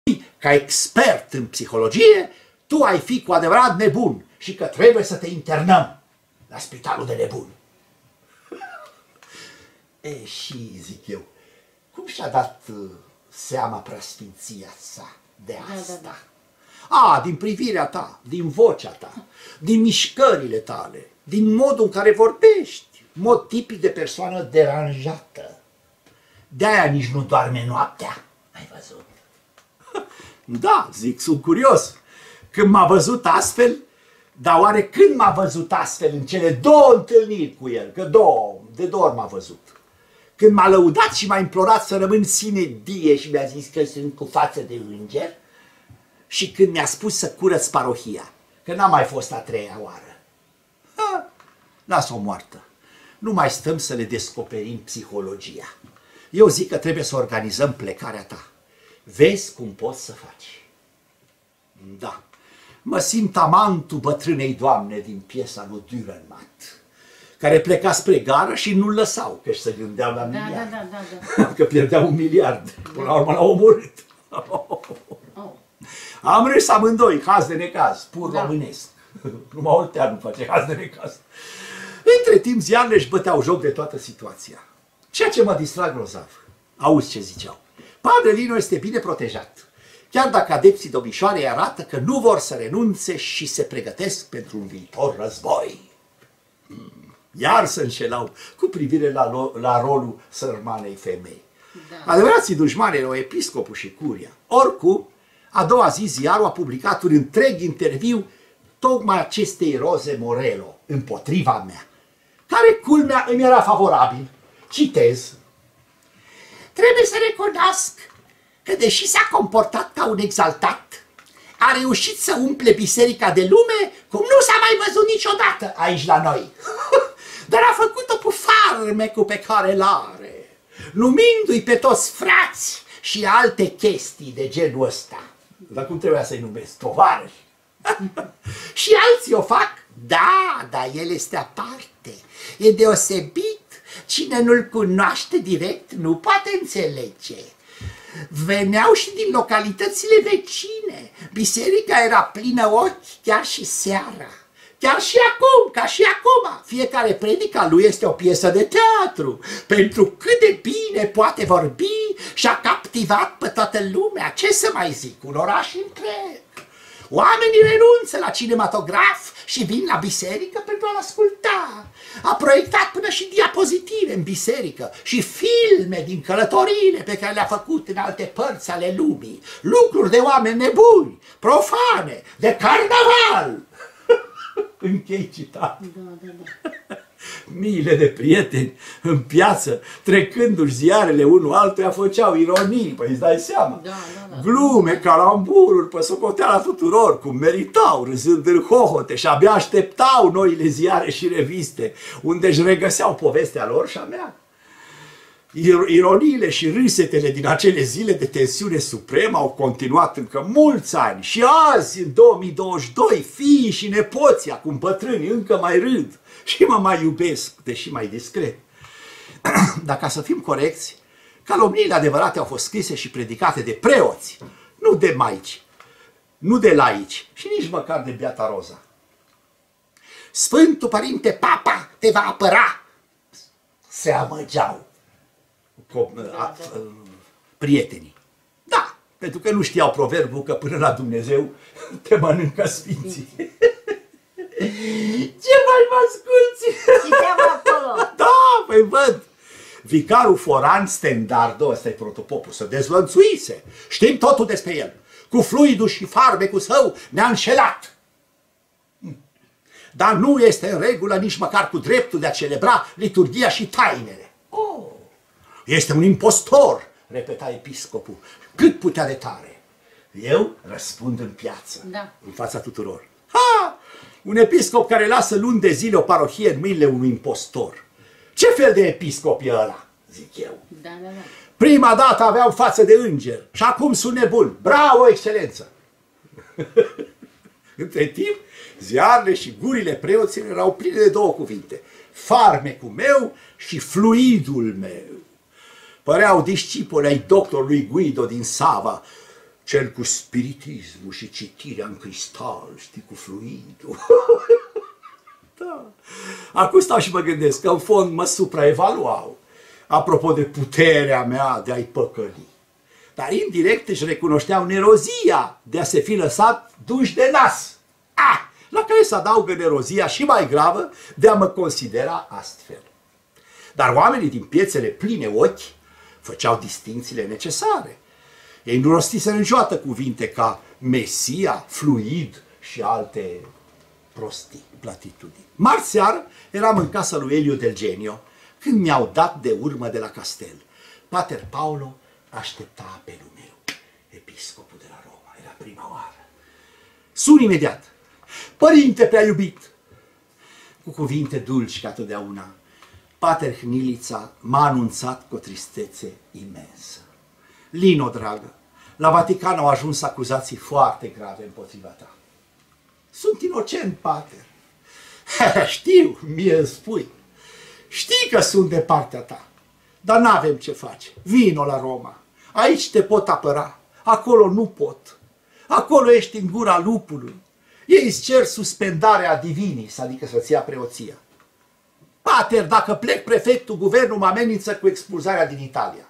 ca expert în psihologie, tu ai fi cu adevărat nebun și că trebuie să te internăm la spitalul de nebuni. E, și zic eu, cum și-a dat seama preasfinția sa de asta? A, din privirea ta, din vocea ta, din mișcările tale, din modul în care vorbești, mod tipic de persoană deranjată. De-aia nici nu doarme noaptea, ai văzut? Da, zic, sunt curios. Când m-a văzut astfel, dar oare când m-a văzut astfel în cele două întâlniri cu el? Că de două ori m-a văzut. Când m-a lăudat și m-a implorat să rămân sine die și mi-a zis că sunt cu față de înger, și când mi-a spus să curăț parohia, că n-a mai fost a treia oară. Lasă-o moartă. Nu mai stăm să le descoperim psihologia. Eu zic că trebuie să organizăm plecarea ta. Vezi cum poți să faci. Da, mă simt amantul bătrânei doamne din piesa lui Dürrenmatt, care pleca spre gară și nu-l lăsau, că se gândeau la miliard. Da. Că pierdeau 1 miliard. Până la urmă l-au omorât. Am râs amândoi, haz de necaz, pur românesc. Numai Olteanu face haz de necaz. Între timp ziarele își băteau joc de toată situația. Ceea ce mă distra grozav. Auzi ce ziceau. Padre Lino este bine protejat. Chiar dacă adepții domnișoarei arată că nu vor să renunțe și se pregătesc pentru un viitor război. Iar se înșelau cu privire la rolul sărmanei femei. Da. Adevărații dușmani erau episcopul și curia. Oricum, a doua zi ziarul a publicat un întreg interviu tocmai acestei Roze Morello, împotriva mea, care, culmea, îmi era favorabil. Citez. Trebuie să recunosc că, deși s-a comportat ca un exaltat, a reușit să umple biserica de lume cum nu s-a mai văzut niciodată aici la noi. Dar a făcut-o cu farmecul pe care l-are, numindu-i pe toți frați și alte chestii de genul ăsta. Dar cum trebuia să-i numesc? Tovarăși? Și alții o fac? Da, dar el este aparte. E deosebit. Cine nu-l cunoaște direct nu poate înțelege. Veneau și din localitățile vecine. Biserica era plină ochi chiar și seara. Chiar și acum, ca și acum. Fiecare predica lui este o piesă de teatru. Pentru cât de bine poate vorbi și-a captivat pe toată lumea. Ce să mai zic? Un oraș întreg. Oamenii renunță la cinematograf și vin la biserică pentru a-l asculta. A proiectat până și diapozitive în biserică și filme din călătoriile pe care le-a făcut în alte părți ale lumii. Lucruri de oameni nebuni, profane, de carnaval. Închei citat. Da. Miile de prieteni în piață, trecându-și ziarele unul altuia, făceau ironii, păi îți dai seama. Da. Glume, calambururi, pe socoteala tuturor, cum meritau, râzând în hohote și abia așteptau noile ziare și reviste, unde își regăseau povestea lor și a mea. Ironiile și râsetele din acele zile de tensiune supremă au continuat încă mulți ani și azi, în 2022, fiii și nepoții, acum bătrâni, încă mai râd și mă mai iubesc, deși mai discret. Dar ca să fim corecți, calomniile adevărate au fost scrise și predicate de preoți, nu de maici, nu de laici și nici măcar de Beata Roza. Sfântul Părinte Papa te va apăra, se amăgeau prietenii. Da, pentru că nu știau proverbul că până la Dumnezeu te mănâncă sfinții. Ce mai mă asculți? Citeam acolo. Da, păi văd. Vicarul Foran Stendardo, ăsta e protopopul, se dezlănțuise. Știm totul despre el. Cu fluidul și farmecul său ne-a înșelat. Dar nu este în regulă nici măcar cu dreptul de a celebra liturghia și tainele. Oh, este un impostor, repeta episcopul, cât putea de tare. Eu răspund în piață, în fața tuturor. Ha! Un episcop care lasă luni de zile o parohie în mâinile unui impostor. Ce fel de episcop e ăla? Zic eu. Da. Prima dată aveam față de înger și acum sunt nebun. Bravo, excelență! Între timp, ziarele și gurile preoților erau pline de două cuvinte. Farmecul meu și fluidul meu. Păreau discipoli ai doctorului Guido din Sava, cel cu spiritismul și citirea în cristal, știi, cu fluidul. Da. Acum stau și mă gândesc că în fond mă supraevaluau, apropo de puterea mea de a-i păcăli. Dar indirect își recunoșteau nerozia de a se fi lăsat duși de nas. La care se adaugă nerozia și mai gravă de a mă considera astfel. Dar oamenii din piețele pline ochi făceau distincțiile necesare. Ei nu rostiseră niciodată cuvinte ca Mesia, fluid și alte prostii, platitudini. Marți seară eram în casa lui Elio del Genio când mi-au dat de urmă de la castel. Pater Paolo aștepta apelul meu, episcopul de la Roma. Era prima oară. Sun imediat. Părinte prea iubit! Cu cuvinte dulci ca totdeauna, Pater Hnilița m-a anunțat cu o tristețe imensă. Lino, dragă, la Vatican au ajuns acuzații foarte grave împotriva ta. Sunt inocent, Pater. Știu, mie îmi spui. Știi că sunt de partea ta, dar n-avem ce face. Vino la Roma. Aici te pot apăra, acolo nu pot. Acolo ești în gura lupului. Ei îți cer suspendarea divinis, adică să-ți ia preoția. Pater, dacă plec, prefectul, guvernul mă amenință cu expulzarea din Italia.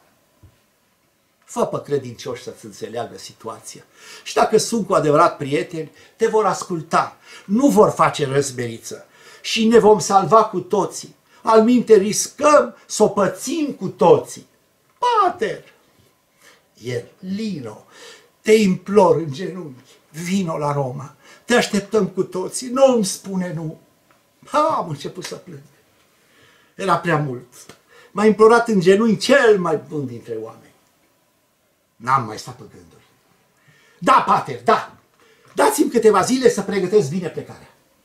Fă pe credincioși să-ți înțeleagă situația. Și dacă sunt cu adevărat prieteni, te vor asculta, nu vor face răzberiță și ne vom salva cu toții. Alminte riscăm să o pățim cu toții. Pater! El, Lino, te implor în genunchi, vino la Roma. Te așteptăm cu toții, nu îmi spune nu. Am început să plâng. Era prea mult. M-a implorat în genunchi cel mai bun dintre oameni. N-am mai stat pe gânduri. Da, Pater, da. Dați-mi câteva zile să pregătesc bine plecarea.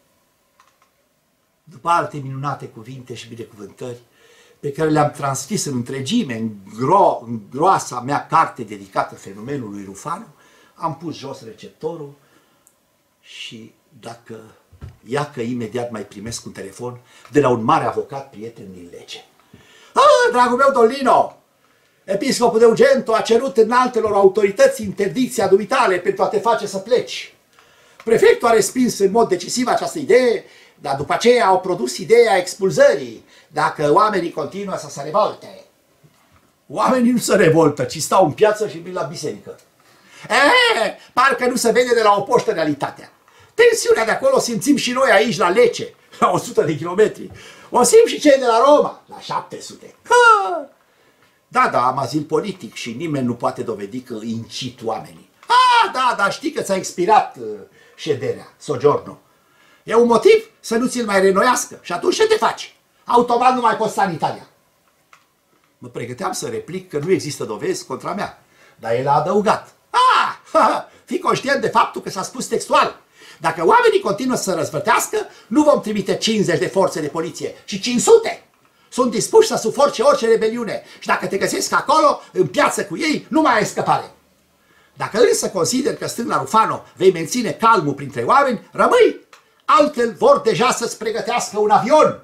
După alte minunate cuvinte și binecuvântări pe care le-am transcris în întregime, în groasa mea carte dedicată fenomenului Rufanu, am pus jos receptorul și iacă imediat mai primesc un telefon de la un mare avocat prieten din lege. Dragul meu, Don Lino, episcopul de Ugento a cerut înaltelor autorități interdicția dumitale pentru a te face să pleci. Prefectul a respins în mod decisiv această idee, dar după aceea au produs ideea expulzării, dacă oamenii continuă să se revolte. Oamenii nu se revoltă, ci stau în piață și vin la biserică. Parcă nu se vede de la o poștă realitatea. Tensiunea de acolo simțim și noi aici la Lecce, la 100 de kilometri. O simt și cei de la Roma, la 700. Da, am azil politic și nimeni nu poate dovedi că incit oamenii. Da, știi că ți-a expirat șederea, soggiorno. E un motiv să nu ți-l mai renoiască și atunci ce te faci? Automat nu mai poți sta în Italia. Mă pregăteam să replic că nu există dovezi contra mea, dar el a adăugat. Fii conștient de faptul că s-a spus textual. Dacă oamenii continuă să se răzvătească, nu vom trimite 50 de forțe de poliție, ci 500. Sunt dispuși să sufoce orice rebeliune și dacă te găsesc acolo, în piață cu ei, nu mai ai scăpare. Dacă însă consider că stând la Rufano vei menține calmul printre oameni, rămâi, altfel vor deja să-ți pregătească un avion.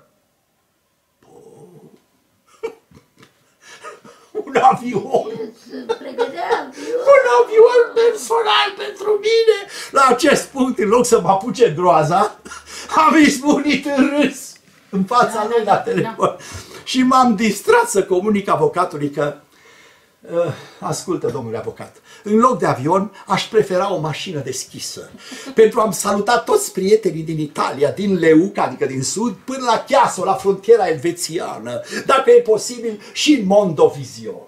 Un avion! Un avion personal pentru mine! La acest punct, în loc să mă apuce groaza, am izbunit în râs în fața lui la telefon. Și m-am distrat să comunic avocatului că ascultă, domnule avocat, în loc de avion aș prefera o mașină deschisă pentru a-mi saluta toți prietenii din Italia, din Leuca, adică din sud, până la Chiasso, la frontiera elvețiană, dacă e posibil și în Mondovision.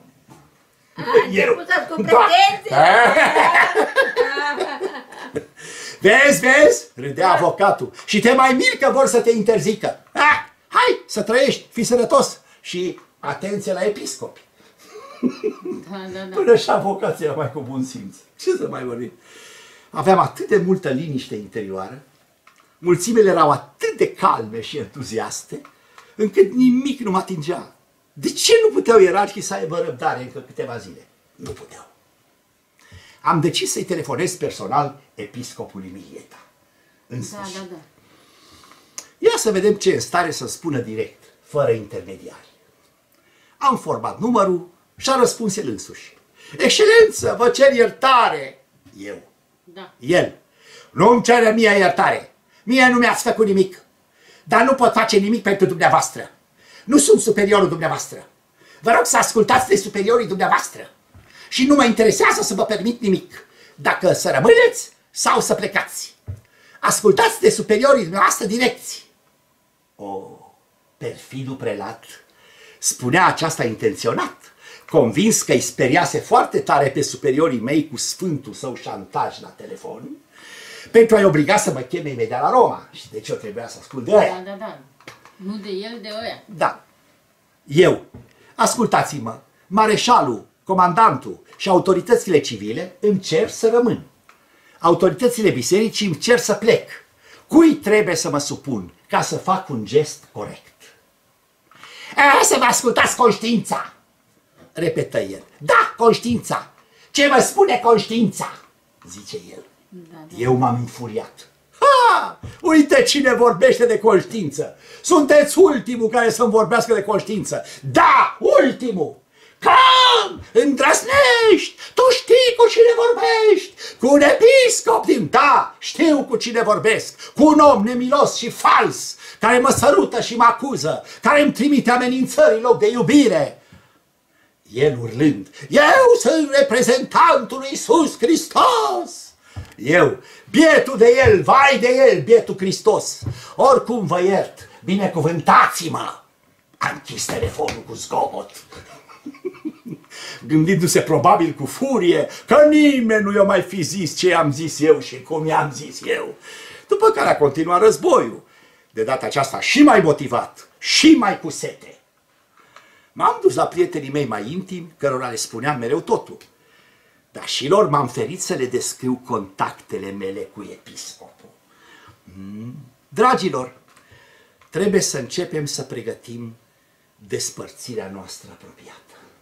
Vezi? Râdea avocatul. Și te mai miri că vor să te interzică. Hai să trăiești, fii sănătos și atenție la episcopi. Până și avocația era mai cu bun simț. Ce să mai vorbim? Aveam atât de multă liniște interioară, mulțimile erau atât de calme și entuziaste, încât nimic nu mă atingea. De ce nu puteau ierarhii să aibă răbdare încă câteva zile? Nu puteau. Am decis să-i telefonez personal episcopului Milieta. Însăși. Da. Ia să vedem ce e în stare să spună direct, fără intermediari. Am format numărul și a răspuns el însuși. Excelență, vă cer iertare! Eu. Da. El. Nu-mi cere mie iertare. Mie nu mi-ați făcut nimic. Dar nu pot face nimic pentru dumneavoastră. Nu sunt superiorul dumneavoastră. Vă rog să ascultați de superiorii dumneavoastră. Și nu mă interesează să vă permit nimic. Dacă să rămâneți sau să plecați. Ascultați de superiorii dumneavoastră direcți. O, perfidul prelat spunea aceasta intenționat, convins că îi speriase foarte tare pe superiorii mei cu sfântul său șantaj la telefon, pentru a-i obliga să mă cheme imediat la Roma. Și deci eu trebuia să ascult de ăia. Da, da, da. Nu de el, de ăia. Da. Eu. Ascultați-mă. Mareșalul, comandantul și autoritățile civile îmi cer să rămân. Autoritățile bisericii îmi cer să plec. Cui trebuie să mă supun ca să fac un gest corect? Să vă ascultați conștiința, repetă el. Da, conștiința. Ce vă spune conștiința? Zice el. Da, da. Eu m-am infuriat. Ha! Uite cine vorbește de conștiință. Sunteți ultimul care să-mi vorbească de conștiință. Da, ultimul. Cam, îndrăznești, tu știi cu cine vorbești, cu un episcop din... Da, știu cu cine vorbesc, cu un om nemilos și fals, care mă sărută și mă acuză, care îmi trimite amenințări în loc de iubire. El urlând, eu sunt reprezentantul lui Iisus Hristos. Eu, bietul de el, vai de el, bietul Hristos. Oricum vă iert, binecuvântați-mă. A închis telefonul cu zgomot. Gândindu-se probabil cu furie că nimeni nu i-a mai fi zis ce am zis eu și cum i-am zis eu. După care a continuat războiul, de data aceasta și mai motivat, și mai cu sete. M-am dus la prietenii mei mai intimi, cărora le spuneam mereu totul. Dar și lor m-am ferit să le descriu contactele mele cu episcopul. Dragilor, trebuie să începem să pregătim despărțirea noastră apropiată.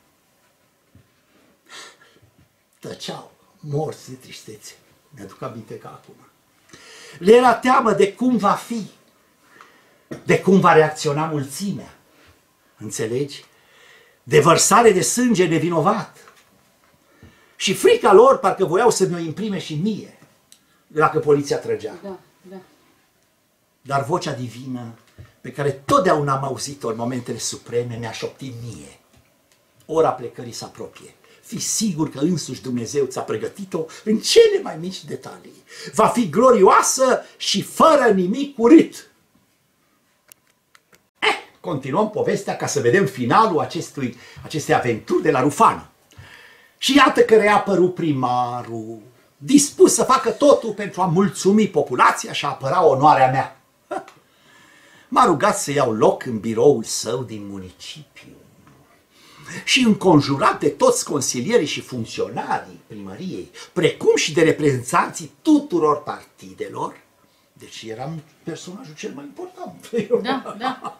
Tăceau, morți de tristețe. Mi-aduc aminte ca acum. Le era teamă de cum va fi, de cum va reacționa mulțimea. Înțelegi? De vărsare de sânge nevinovat. Și frica lor parcă voiau să mi-o imprime și mie, dacă poliția trăgea. Da, da. Dar vocea divină, pe care totdeauna am auzit-o în momentele supreme, mi-a șoptit mie. Ora plecării se apropie. Fii sigur că însuși Dumnezeu ți-a pregătit-o în cele mai mici detalii. Va fi glorioasă și fără nimic urât. Continuăm povestea ca să vedem finalul acestei aventuri de la Rufană. Și iată că reapărut primarul, dispus să facă totul pentru a mulțumi populația și a apăra onoarea mea. M-a rugat să iau loc în biroul său din municipiu. Și înconjurat de toți consilierii și funcționarii primăriei, precum și de reprezentanții tuturor partidelor, deci eram personajul cel mai important. Da, da.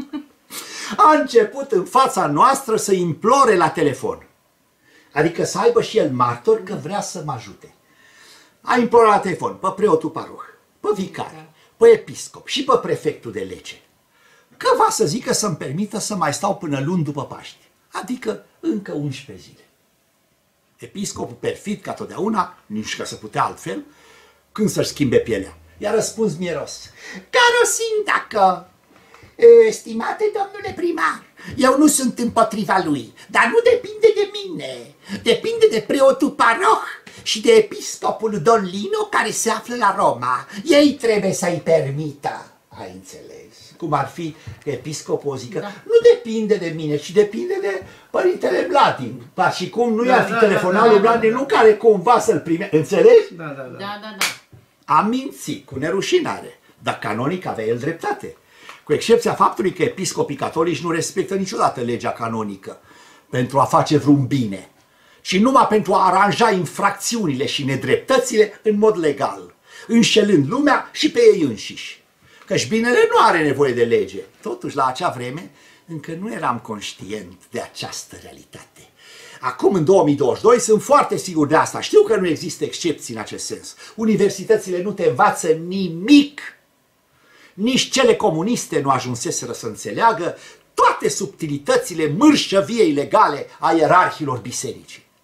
A început în fața noastră să implore la telefon. Adică să aibă și el martor că vrea să mă ajute. A implorat la telefon pe preotul paroh, pe vicar, pe episcop și pe prefectul de lege. Că va să zică să-mi permită să mai stau până luni după Paști. Adică încă 11 zile. Episcopul perfid, ca totdeauna, nici că să putea altfel, când să-și schimbe pielea. I-a răspuns mieros. Carosin dacă... Stimate domnule primar, eu nu sunt împotriva lui, dar nu depinde de mine. Depinde de preotul paroh și de episcopul Don Lino care se află la Roma. Ei trebuie să-i permită. Ai înțeles? Cum ar fi că episcopul o zică, da. Nu depinde de mine, ci depinde de părintele Vladin. Pa, și cum nu i-ar fi telefonat lui Vladin, nu care cumva să-l prime. Înțelegi? Da, da, da. Da, da, da. A mințit cu nerușinare, dar canonic avea el dreptate. Cu excepția faptului că episcopii catolici nu respectă niciodată legea canonică pentru a face vreun bine, ci numai pentru a aranja infracțiunile și nedreptățile în mod legal, înșelând lumea și pe ei înșiși. Căci binele nu are nevoie de lege. Totuși, la acea vreme, încă nu eram conștient de această realitate. Acum, în 2022, sunt foarte sigur de asta. Știu că nu există excepții în acest sens. Universitățile nu te învață nimic. Nici cele comuniste nu ajunseseră să înțeleagă toate subtilitățile mârșăviei legale a ierarhilor bisericii.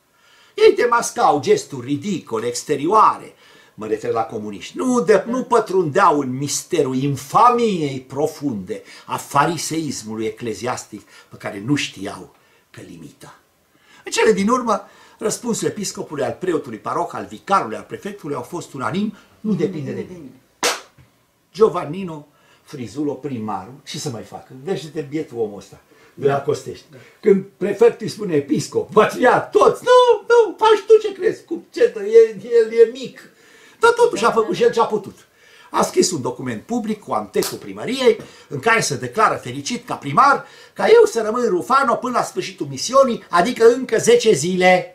Ei demascau gesturi ridicole, exterioare, mă refer la comuniști. Nu pătrundeau în misterul infamiei profunde a fariseismului ecleziastic pe care nu știau că limita. În cele din urmă, răspunsul episcopului, al preotului paroh, al vicarului, al prefectului au fost unanim, nu depinde de mine. Giovannino Frizulo, primarul, ce să mai facă? Vește-te bietul omul ăsta de la Costești. Când prefectul îi spune episcop, patriarh, toți, nu, faci tu ce crezi, cum cetă, el e mic. Dar totuși a făcut și el ce a putut. A scris un document public cu antetul primăriei în care se declară fericit ca primar ca eu să rămân Rufano până la sfârșitul misiunii, adică încă 10 zile.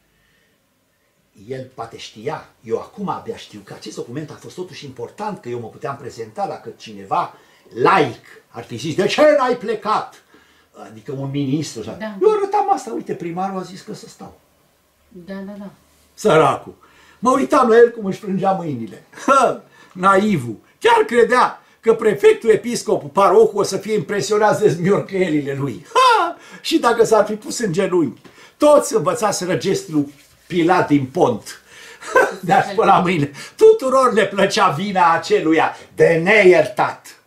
El poate știa, eu acum abia știu că acest document a fost totuși important, că eu mă puteam prezenta dacă cineva laic ar fi zis, de ce n-ai plecat? Adică un ministru. Da. Eu arătam asta, uite, primarul a zis că să stau. Da. Săracul. Mă uitam la el cum își frângea mâinile. Naivul. Chiar credea că prefectul, episcopul, parohul o să fie impresionați de zmiorcăielile lui. Și dacă s-ar fi pus în genunchi, toți învățaseră gestul Pilat din Pont de a spăla mâinile. Tuturor le plăcea vina aceluia de neiertat.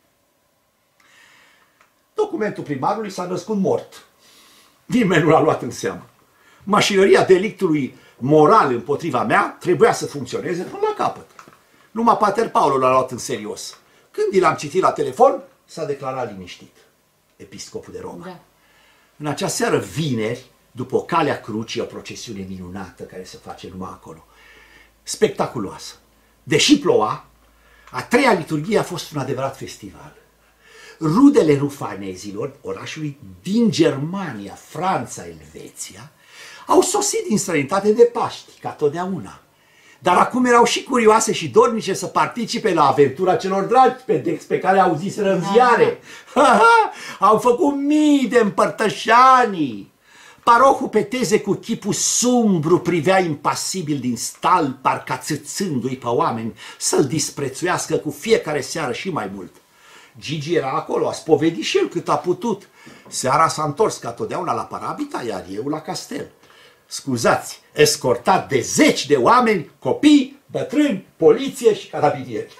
Documentul primarului s-a născut mort. Nimeni nu l-a luat în seamă. Mașinăria delictului moral împotriva mea trebuia să funcționeze până la capăt. Numai Pater Paolo l-a luat în serios. Când l-am citit la telefon, s-a declarat liniștit. Episcopul de Roma. Da. În acea seară, vineri, după o Calea Crucii, o procesiune minunată care se face numai acolo, spectaculoasă. Deși ploua, a treia liturghie a fost un adevărat festival. Rudele rufanezilor, orașului din Germania, Franța, Elveția, au sosit din străinătate de Paști, ca totdeauna. Dar acum erau și curioase și dornice să participe la aventura celor dragi pe care auziseră în ziare. Au făcut mii de împărtășanii. Parohul pe teze cu chipul sumbru privea impasibil din stal, parcă țâțându-i pe oameni să-l disprețuiască cu fiecare seară și mai mult. Gigi era acolo, a spovedit și el cât a putut. Seara s-a întors ca totdeauna la Parabita, iar eu la castel. Scuzați, escortat de 10 de oameni, copii, bătrâni, poliție și carabinieri.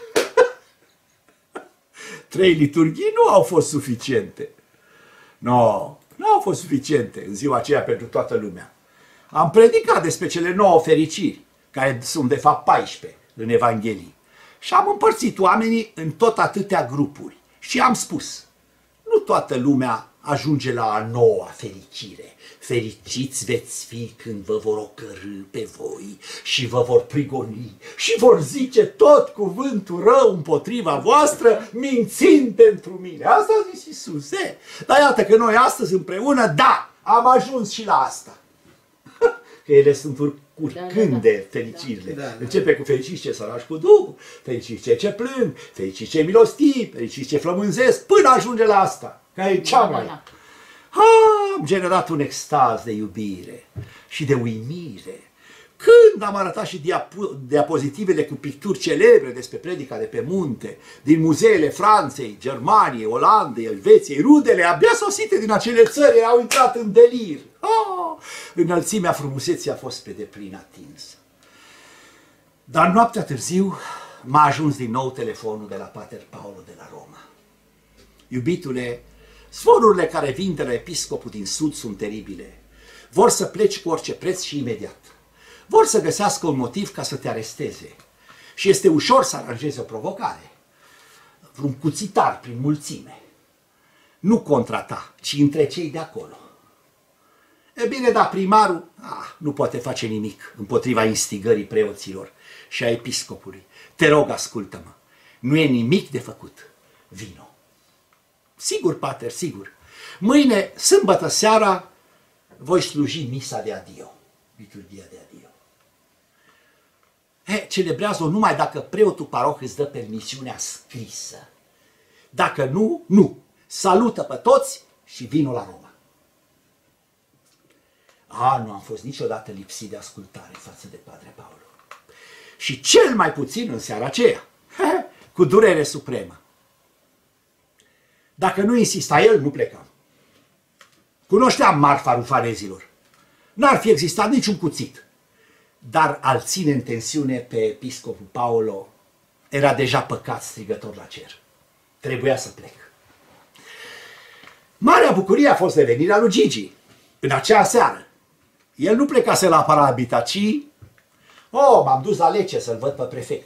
3 liturghii nu au fost suficiente. Nu au fost suficiente în ziua aceea pentru toată lumea. Am predicat despre cele 9 fericiri, care sunt de fapt 14 în Evanghelii. Și am împărțit oamenii în tot atâtea grupuri. Și am spus, nu toată lumea ajunge la a 9-a fericire. Fericiți veți fi când vă vor ocărî pe voi și vă vor prigoni și vor zice tot cuvântul rău împotriva voastră, mințind pentru mine. Asta a zis Iisus. Dar iată că noi astăzi împreună, da, am ajuns și la asta. Că ele sunt urcând de fericirile. Începe cu fericiți ce sărași cu Duhul, fericiți ce plâng, fericiți ce milostivi, fericiți ce flămânzesc, până ajunge la asta, că e cea mai... Am generat un extaz de iubire și de uimire. Când am arătat și diapozitivele cu picturi celebre despre predica de pe munte, din muzeele Franței, Germaniei, Olandei, Elveției, rudele abia sosite din acele țări au intrat în delir. Înălțimea frumuseții a fost pe deplin atinsă. Dar noaptea târziu m-a ajuns din nou telefonul de la Pater Paolo de la Roma. Iubitule, zvonurile care vin de la episcopul din sud sunt teribile. Vor să pleci cu orice preț și imediat. Vor să găsească un motiv ca să te aresteze. Și este ușor să aranjeze o provocare. Vreun cuțitar prin mulțime. Nu contra ta, ci între cei de acolo. E bine, dar primarul nu poate face nimic împotriva instigării preoților și a episcopului. Te rog, ascultă-mă. Nu e nimic de făcut. Vino. Sigur, pater, sigur. Mâine, sâmbătă seara, voi sluji misa de adio. Liturghia de adio. Celebrează-o numai dacă preotul paroh îți dă permisiunea scrisă. Dacă nu, nu. Salută pe toți și vino la Roma. Nu am fost niciodată lipsit de ascultare față de Padre Paolo. Și cel mai puțin în seara aceea, cu durere supremă. Dacă nu insista el, nu plecam. Cunoșteam marfa rufanezilor. N-ar fi existat niciun cuțit. Dar al ține în tensiune pe episcopul Paolo era deja păcat strigător la cer. Trebuia să plec. Marea bucurie a fost revenirea lui Gigi în acea seară. El nu plecase la Parabita, ci... m-am dus la Lecce să-l văd pe prefect.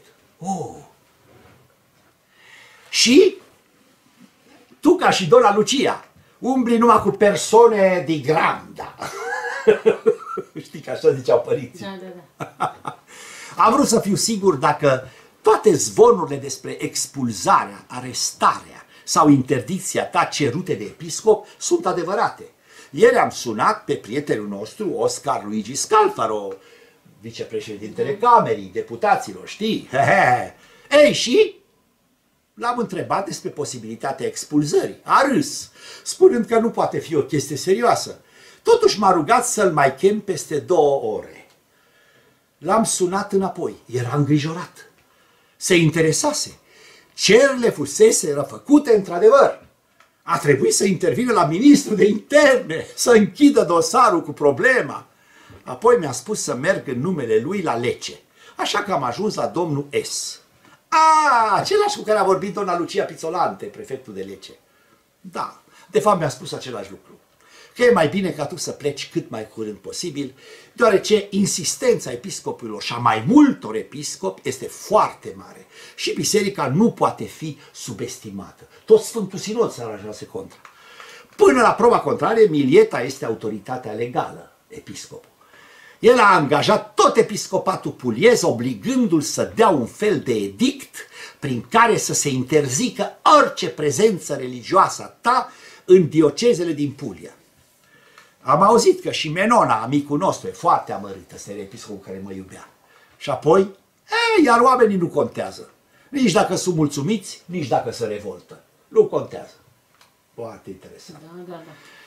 Și tu, ca și Dona Lucia, umbli numai cu persoane de granda. Știi că așa ziceau părinții. Da. Am vrut să fiu sigur dacă toate zvonurile despre expulzarea, arestarea sau interdicția ta cerute de episcop sunt adevărate. Ieri am sunat pe prietenul nostru, Oscar Luigi Scalfaro, vicepreședintele Camerei Deputaților, știi? Ei, și l-am întrebat despre posibilitatea expulzării. A râs, spunând că nu poate fi o chestie serioasă. Totuși m-a rugat să-l mai chem peste 2 ore. L-am sunat înapoi, era îngrijorat. Se interesase. Cererile fusese făcute într-adevăr. A trebuit să intervină la ministrul de interne, să închidă dosarul cu problema. Apoi mi-a spus să merg în numele lui la Lecce. Așa că am ajuns la domnul S. Același cu care a vorbit dona Lucia Pizzolante, prefectul de Lecce. Da, de fapt mi-a spus același lucru. Că e mai bine ca tu să pleci cât mai curând posibil, deoarece insistența episcopilor și a mai multor episcopi este foarte mare și biserica nu poate fi subestimată. Tot Sfântul Sinod se aranjase contra. Până la proba contrarie, Milieta este autoritatea legală, episcopul. El a angajat tot episcopatul puliez, obligându-l să dea un fel de edict prin care să se interzică orice prezență religioasă a ta în diocezele din Puglia. Am auzit că și Menona, amicul nostru, e foarte amărât, ăsta era episcopul care mă iubea. Și apoi, iar oamenii nu contează. Nici dacă sunt mulțumiți, nici dacă se revoltă. Nu contează. Foarte interesant. Da.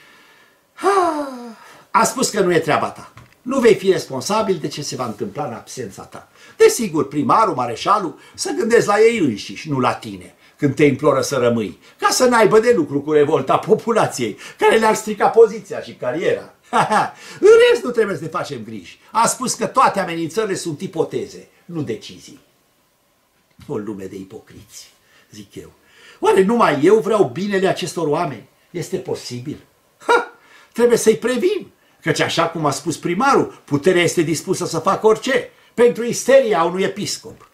A spus că nu e treaba ta. Nu vei fi responsabil de ce se va întâmpla în absența ta. Desigur, primarul, mareșalul, să gândesc la ei înșiși, nu la tine, când te imploră să rămâi, ca să n-aibă de lucru cu revolta populației, care le-ar strica poziția și cariera. În rest nu trebuie să ne facem griji. A spus că toate amenințările sunt ipoteze, nu decizii. O lume de ipocriți, zic eu. Oare numai eu vreau binele acestor oameni? Este posibil? Trebuie să-i previn, căci așa cum a spus primarul, puterea este dispusă să facă orice, pentru isteria unui episcop.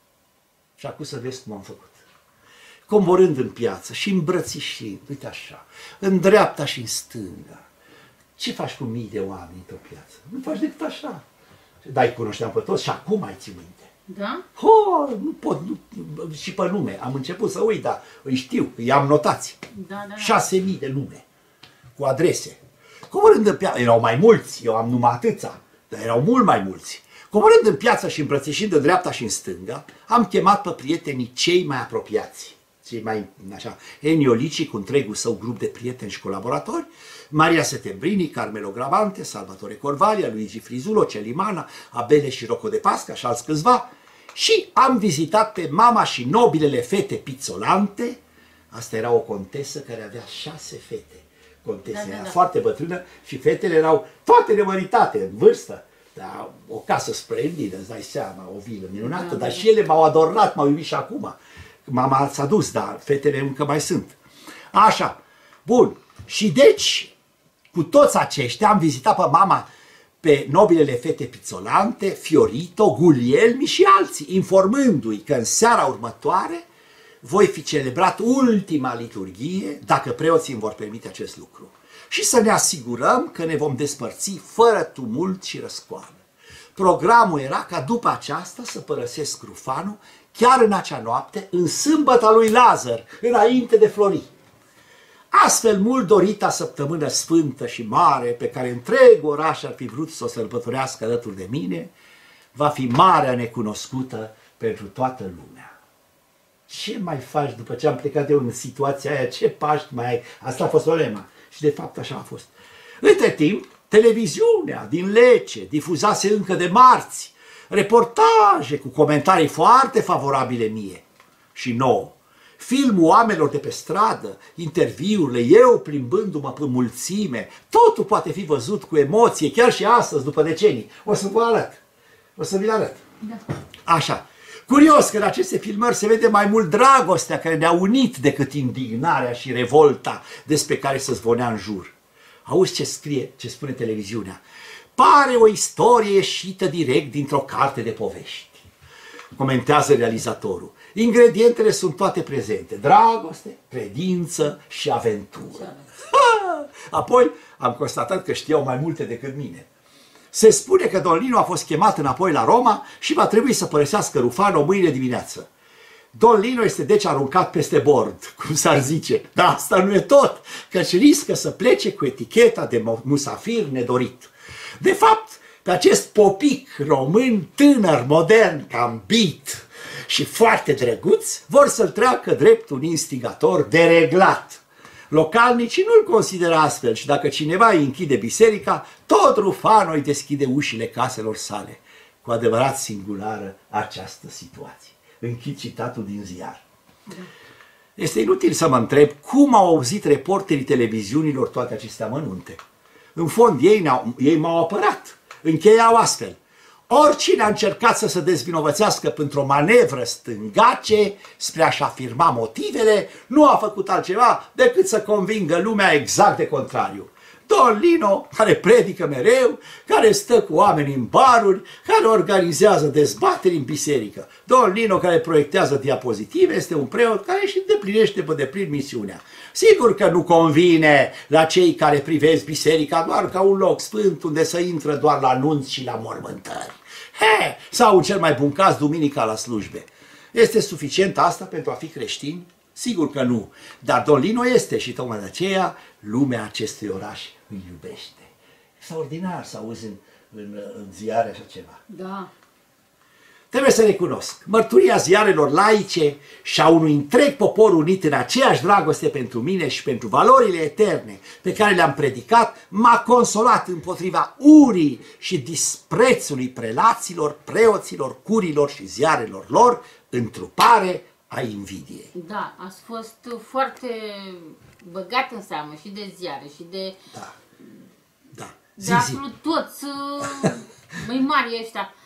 Și acum să vezi cum am făcut. Coborând în piață și îmbrățișind, uite așa, în dreapta și în stânga. Ce faci cu mii de oameni într-o piață? Nu faci decât așa. Dai, cunoșteam pe toți și acum mai ții minte. Da? Nu pot, și pe nume. Am început să uit, dar îi știu, îi am notați. Da. 6.000 de nume, cu adrese. Coborând în piață, erau mai mulți, eu am numai atâția, dar erau mult mai mulți. Coborând în piață și îmbrățișind în dreapta și în stânga, am chemat pe prietenii cei mai apropiați, cei mai, așa, Ennio Lici cu întregul său grup de prieteni și colaboratori, Maria Settembrini, Carmelo Gravante, Salvatore Corvalia, Luigi Frizulo, Celimana, Abele și Rocco de Pasca și alți câțiva, și am vizitat pe mama și nobilele fete Pizzolante. Asta era o contesă care avea 6 fete. Contesa era foarte bătrână și fetele erau toate nemăritate, în vârstă. Dar o casă splendidă, îți dai seama, o vilă minunată, dar și ele m-au adornat, m-au iubit și acum. Mama s-a dus, dar fetele încă mai sunt. Așa, bun. Și deci, cu toți aceștia am vizitat pe mama, pe nobilele fete Pizzolante, Fiorito, Guglielmi și alții, informându-i că în seara următoare voi fi celebrat ultima liturghie, dacă preoții îmi vor permite acest lucru. Și să ne asigurăm că ne vom despărți fără tumult și răscoală. Programul era ca după aceasta să părăsesc Rufanul, chiar în acea noapte, în sâmbăta lui Lazar, înainte de Flori. Astfel mult dorita săptămână sfântă și mare, pe care întreg oraș ar fi vrut să o sărbătorească alături de mine, va fi marea necunoscută pentru toată lumea. Ce mai faci după ce am plecat eu în situația aia? Ce Paști mai ai? Asta a fost problema. Și de fapt așa a fost. Între timp, televiziunea din Lecce difuzase încă de marți reportaje cu comentarii foarte favorabile mie și nouă. filmul oamenilor de pe stradă, interviurile, eu plimbându-mă pe mulțime, totul poate fi văzut cu emoție, chiar și astăzi, după decenii. O să vă arăt. O să vi-l arăt. Da. Așa. Curios că în aceste filmări se vede mai mult dragostea care ne-a unit decât indignarea și revolta despre care se zvonea în jur. Auzi ce scrie, ce spune televiziunea. Pare o istorie ieșită direct dintr-o carte de povești. Comentează realizatorul. Ingredientele sunt toate prezente. Dragoste, credință și aventură. Apoi am constatat că știau mai multe decât mine. Se spune că Don Lino a fost chemat înapoi la Roma și va trebui să părăsească Rufano mâine dimineață. Don Lino este deci aruncat peste bord, cum s-ar zice. Dar asta nu e tot, căci riscă să plece cu eticheta de musafir nedorit. De fapt, pe acest popic român tânăr, modern, cambit și foarte drăguț, vor să-l treacă drept un instigator dereglat. Localnicii nu-l consideră astfel și dacă cineva îi închide biserica, tot Rufano îi deschide ușile caselor sale. Cu adevărat singulară această situație. Închid citatul din ziar. Da. Este inutil să mă întreb cum au auzit reporterii televiziunilor toate aceste amănunte. În fond, ei m-au apărat. Încheiau astfel. Oricine a încercat să se dezvinovățească pentru o manevră stângace spre a-și afirma motivele, nu a făcut altceva decât să convingă lumea exact de contrariu. Don Lino, care predică mereu, care stă cu oameni în baruri, care organizează dezbateri în biserică. Don Lino, care proiectează diapozitive, este un preot care își îndeplinește pe deplin misiunea. Sigur că nu convine la cei care privesc biserica doar ca un loc sfânt unde să intră doar la anunți și la mormântări. Sau în cel mai bun caz, duminica la slujbe. Este suficient asta pentru a fi creștini? Sigur că nu, dar Don Lino este și tocmai de aceea lumea acestui oraș îl iubește. Extraordinar să auzi în ziare așa ceva. Da. Trebuie să recunosc, mărturia ziarelor laice și a unui întreg popor unit în aceeași dragoste pentru mine și pentru valorile eterne pe care le-am predicat m-a consolat împotriva urii și disprețului prelaților, preoților, curilor și ziarelor lor, întrupare a invidiei. Da, ați fost foarte băgat în seamă și de ziare și de... Da, da. De absolut toți mai mari ăștia.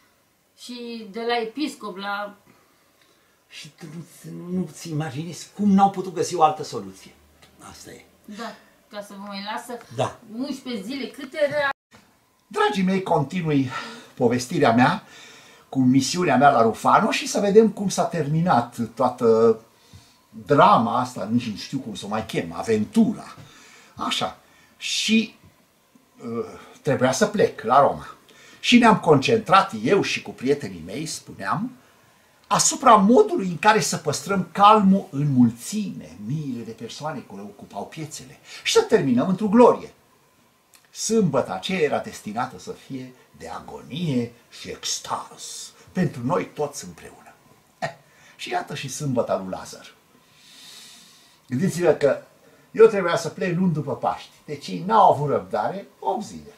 Și de la episcop la... Și tu nu-ți imaginezi cum n-au putut găsi o altă soluție. Asta e. Da, ca să vă mai lasă da. 11 zile, cât era... Dragii mei, continui povestirea mea cu misiunea mea la Rufano și să vedem cum s-a terminat toată drama asta, nici nu știu cum să o mai chem, aventura. Așa. Și trebuia să plec la Roma. Și ne-am concentrat, eu și cu prietenii mei, spuneam, asupra modului în care să păstrăm calmul în mulțime, miile de persoane care ocupau piețele și să terminăm într-o glorie. Sâmbăta aceea era destinată să fie de agonie și extaz pentru noi toți împreună. Și iată și sâmbăta lui Lazar. Gândiți-vă că eu trebuia să plec luni după Paști, deci ei n-au avut răbdare 8 zile.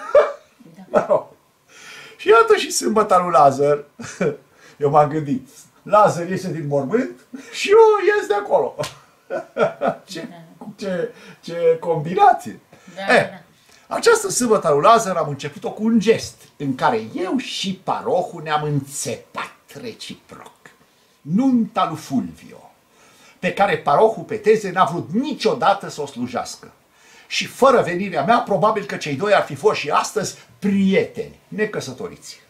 Da. Și iată și sâmbăta lui Lazar. Eu m-am gândit, Lazar iese din mormânt și eu ies de acolo. ce combinație! Da. Această sâmbătă lui Lazar am început-o cu un gest în care eu și parohul ne-am înțepat reciproc. Nunta lui Fulvio, pe care parohul Peteze n-a vrut niciodată să o slujească. Și fără venirea mea, probabil că cei doi ar fi fost și astăzi prieteni, necăsătoriți.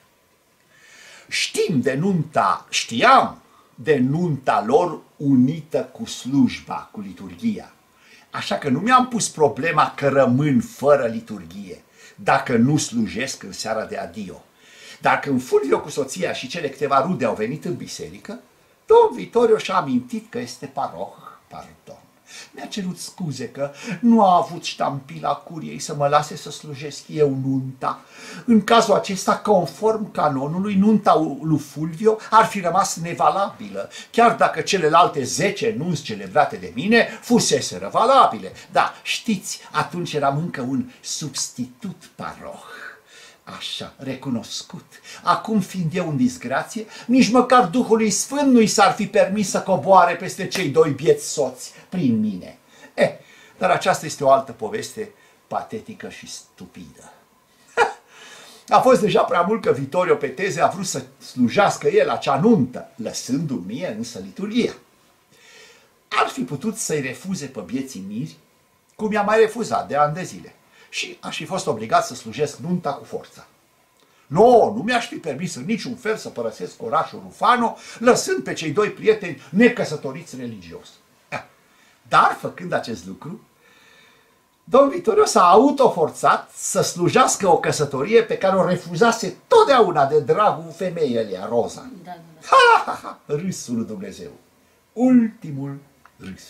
Știam de nunta lor unită cu slujba, cu liturghia. Așa că nu mi-am pus problema că rămân fără liturghie, dacă nu slujesc în seara de adio. Dar când Fulvio cu soția și cele câteva rude au venit în biserică, Don Vittorio și-a amintit că este paroh, pardon. Mi-a cerut scuze că nu a avut ștampila curiei să mă lase să slujesc eu nunta. În cazul acesta, conform canonului, nunta lui Fulvio ar fi rămas nevalabilă, chiar dacă celelalte 10 nunți celebrate de mine fuseseră valabile. Da, știți, atunci eram încă un substitut paroh. Așa, recunoscut. Acum fiind eu în disgrație, nici măcar Duhului Sfânt nu i s-ar fi permis să coboare peste cei doi bieți soți prin mine. Dar aceasta este o altă poveste patetică și stupidă. A fost deja prea mult că Vittorio Peteze a vrut să slujească el acea nuntă, lăsându-mi mie însă liturghia. Ar fi putut să-i refuze pe bieții miri, cum i-a mai refuzat de ani de zile, și aș fi fost obligat să slujesc nunta cu forța. Nu mi-aș fi permis în niciun fel să părăsesc orașul Rufano, lăsând pe cei doi prieteni necăsătoriți religios. Dar, făcând acest lucru, domn Vittorio s-a autoforțat să slujească o căsătorie pe care o refuzase totdeauna de dragul femeii elea, Roza. Da. Râsul lui Dumnezeu. Ultimul râs.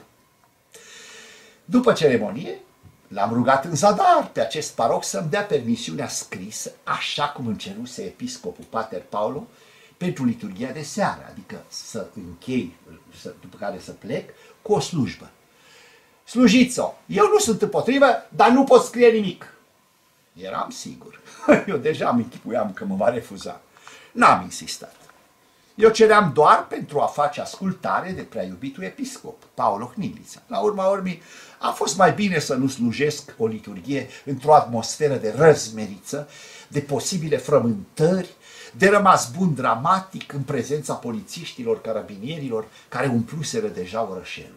După ceremonie, l-am rugat în zadar pe acest paroc să-mi dea permisiunea scrisă, așa cum îmi ceruse episcopul Pater Paulo, pentru liturghia de seară, adică să închei, după care să plec, cu o slujbă. Slujiți-o! Eu nu sunt împotrivă, dar nu pot scrie nimic. Eram sigur. Eu deja îmi închipuiam că mă va refuza. N-am insistat. Eu ceream doar pentru a face ascultare de prea iubitul episcop, Paolo Hnilița. La urma urmii, a fost mai bine să nu slujesc o liturghie într-o atmosferă de răzmeriță, de posibile frământări, de rămas bun dramatic în prezența polițiștilor, carabinierilor, care umpluseră deja orășelul.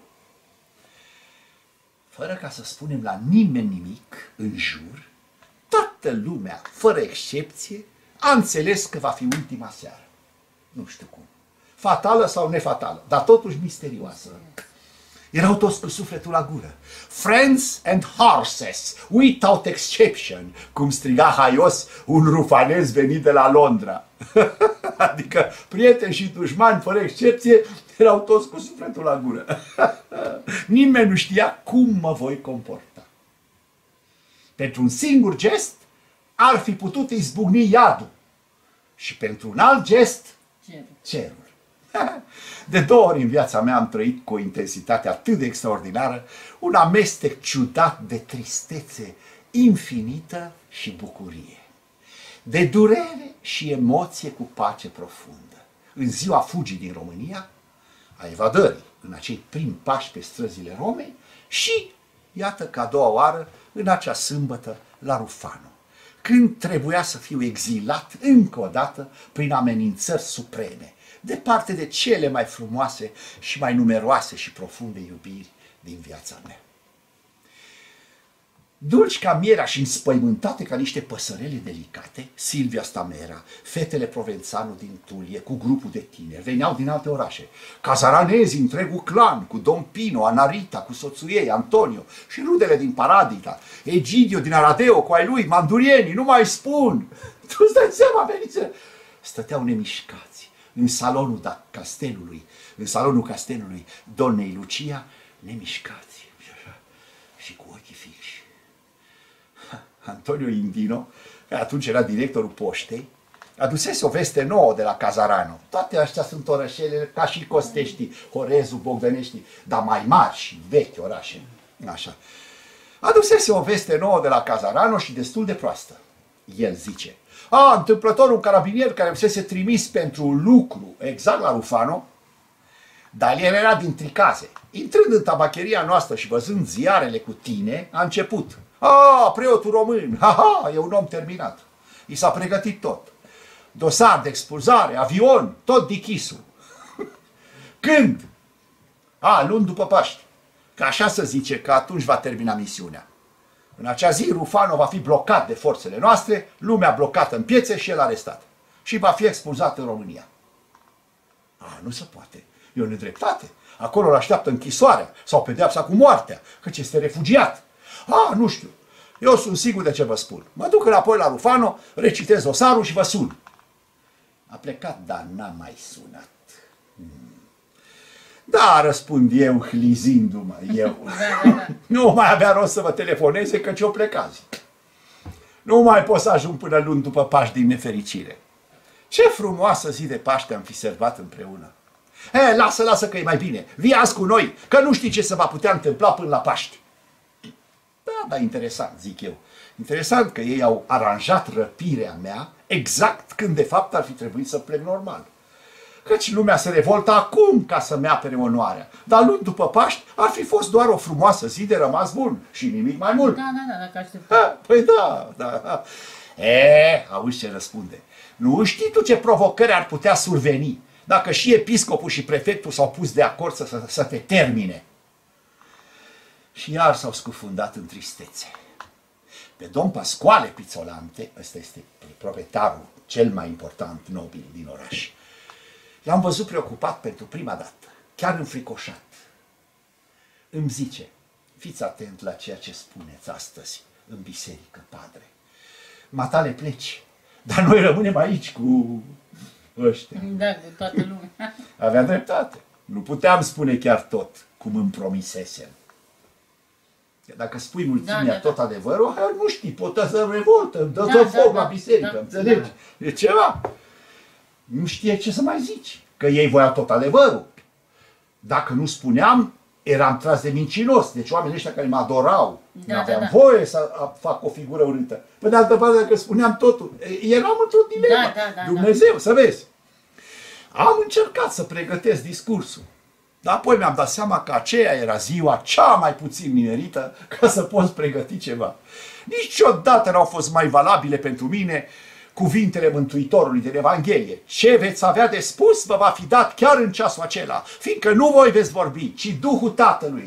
Fără ca să spunem la nimeni nimic în jur, toată lumea, fără excepție, a înțeles că va fi ultima seară. Nu știu cum. Fatală sau nefatală, dar totuși misterioasă. Erau toți cu sufletul la gură. Friends and horses, without exception, cum striga haios un rufanez venit de la Londra. Adică prieteni și dușmani, fără excepție, erau toți cu sufletul la gură. Nimeni nu știa cum mă voi comporta. Pentru un singur gest ar fi putut izbucni iadul. Și pentru un alt gest, cerul. De 2 ori în viața mea am trăit cu o intensitate atât de extraordinară, un amestec ciudat de tristețe infinită și bucurie, de durere și emoție cu pace profundă. În ziua fugii din România, a evadării în acei primi pași pe străzile Romei și, iată că a doua oară, în acea sâmbătă la Rufano, când trebuia să fiu exilat încă o dată prin amenințări supreme, departe de cele mai frumoase și mai numeroase și profunde iubiri din viața mea. Dulci ca mierea și înspăimântate ca niște păsărele delicate, Silvia Stamera, fetele Provenzano din Tulie, cu grupul de tineri, veneau din alte orașe, cazaranezi, întregul clan, cu Don Pino, Anarita, cu soțul ei, Antonio, și rudele din Paradita, Egidio din Aradeo, cu ai lui, Mandurieni, nu mai spun. Tu îți dai seama, veniți, stăteau nemișcați în salonul castelului, Donnei Lucia, nemișcați și cu ochii fixi. Antonio Indino, care atunci era directorul poștei, adusese o veste nouă de la Cazarano. Toate astea sunt orășele ca și Costești, Horezu, Bogdănești, dar mai mari și vechi orașe. Așa. Adusese o veste nouă de la Cazarano și destul de proastă. El zice, întâmplător un carabinier care fusese trimis pentru lucru exact la Rufano, dar el era din Tricaze. Intrând în tabacheria noastră și văzând ziarele cu tine, a început. Preotul român, e un om terminat. I s-a pregătit tot. Dosar de expulzare, avion, tot dichisul. Când? Luni după Paști. Că așa se zice că atunci va termina misiunea. În acea zi, Rufano va fi blocat de forțele noastre, lumea blocată în piețe și el arestat. Și va fi expulzat în România. Nu se poate. E o nedreptate. Acolo îl așteaptă închisoarea sau pedeapsa cu moartea, căci este refugiat. Nu știu. Eu sunt sigur de ce vă spun. Mă duc înapoi la Rufano, recitez dosarul și vă sun. A plecat, dar n-a mai sunat. Da, răspund eu, hlizindu-mă, eu. Nu mai avea rost să vă telefoneze, căci eu plecați. Nu mai pot să ajung până luni după Paști din nefericire. Ce frumoasă zi de Paște am fi servat împreună. Lasă că e mai bine. Vii azi cu noi, că nu știi ce se va putea întâmpla până la Paști. Da, interesant, zic eu. Interesant că ei au aranjat răpirea mea exact când de fapt ar fi trebuit să plec normal. Căci lumea se revoltă acum ca să-mi apere onoarea. Dar luni după Paști ar fi fost doar o frumoasă zi de rămas bun și nimic mai mult. Da, dacă așteptam. Păi da. Auzi ce răspunde. Nu știi tu ce provocări ar putea surveni dacă și episcopul și prefectul s-au pus de acord să te termine. Și iar s-au scufundat în tristețe. Pe domn Pascoale Pizzolante, ăsta este proprietarul cel mai important nobil din oraș, l-am văzut preocupat pentru prima dată, chiar înfricoșat. Îmi zice, fiți atent la ceea ce spuneți astăzi în biserică, padre. Matale pleci, dar noi rămânem aici cu ăștia. Da, cu toată lumea. Avea dreptate. Nu puteam spune chiar tot cum îmi promisesem. Dacă spui mulțimea tot adevărul, nu știi, pot să revoltă, dă foc la biserică, înțelegi? E ceva. Nu știe ce să mai zici, că ei voiau tot adevărul. Dacă nu spuneam, eram tras de mincinos. Deci oamenii ăștia care mă adorau, nu aveam voie să fac o figură urâtă. Pe de altă parte, dacă spuneam totul, eram într-o dilemă. Dumnezeu, să vezi. Am încercat să pregătesc discursul. Dar apoi mi-am dat seama că aceea era ziua cea mai puțin minerită ca să poți pregăti ceva. Niciodată n-au fost mai valabile pentru mine cuvintele Mântuitorului din Evanghelie. Ce veți avea de spus vă va fi dat chiar în ceasul acela, fiindcă nu voi veți vorbi, ci Duhul Tatălui.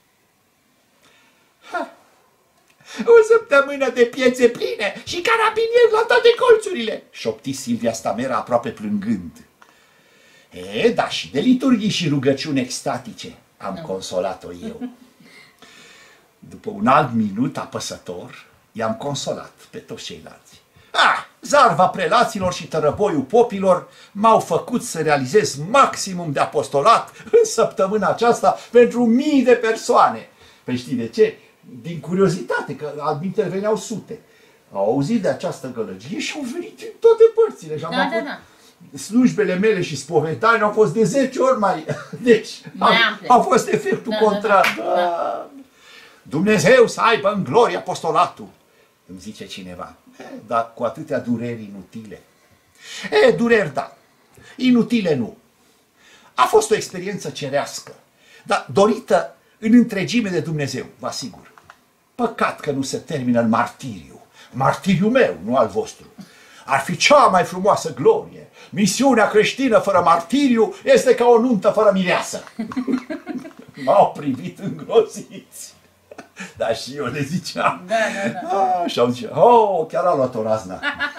O săptămână de piețe pline și carabinieri la toate colțurile, șopti Silvia Stamera aproape plângând. Da, și de liturghii și rugăciuni extatice am consolat-o eu. După un alt minut apăsător, i-am consolat pe toți ceilalți. Zarva prelaților și tărăboiul popilor m-au făcut să realizez maximum de apostolat în săptămâna aceasta pentru mii de persoane. Păi știi de ce? Din curiozitate, că altminteri veneau sute. Au auzit de această gălăgie și au venit din toate părțile. Și slujbele mele și spovedanii au fost de 10 ori mai... Deci, a fost efectul contrar. Dumnezeu să aibă în glorie apostolatul, îmi zice cineva. Dar cu atâtea dureri inutile. Dureri da, inutile nu. A fost o experiență cerească, dar dorită în întregime de Dumnezeu, vă asigur. Păcat că nu se termină în martiriu. Martiriul meu, nu al vostru. Ar fi cea mai frumoasă glorie. Misiunea creștină fără martiriu este ca o nuntă fără mireasă. M-au privit îngroziți. Dar și eu le ziceam. Da. Și au zis, chiar a luat o razna.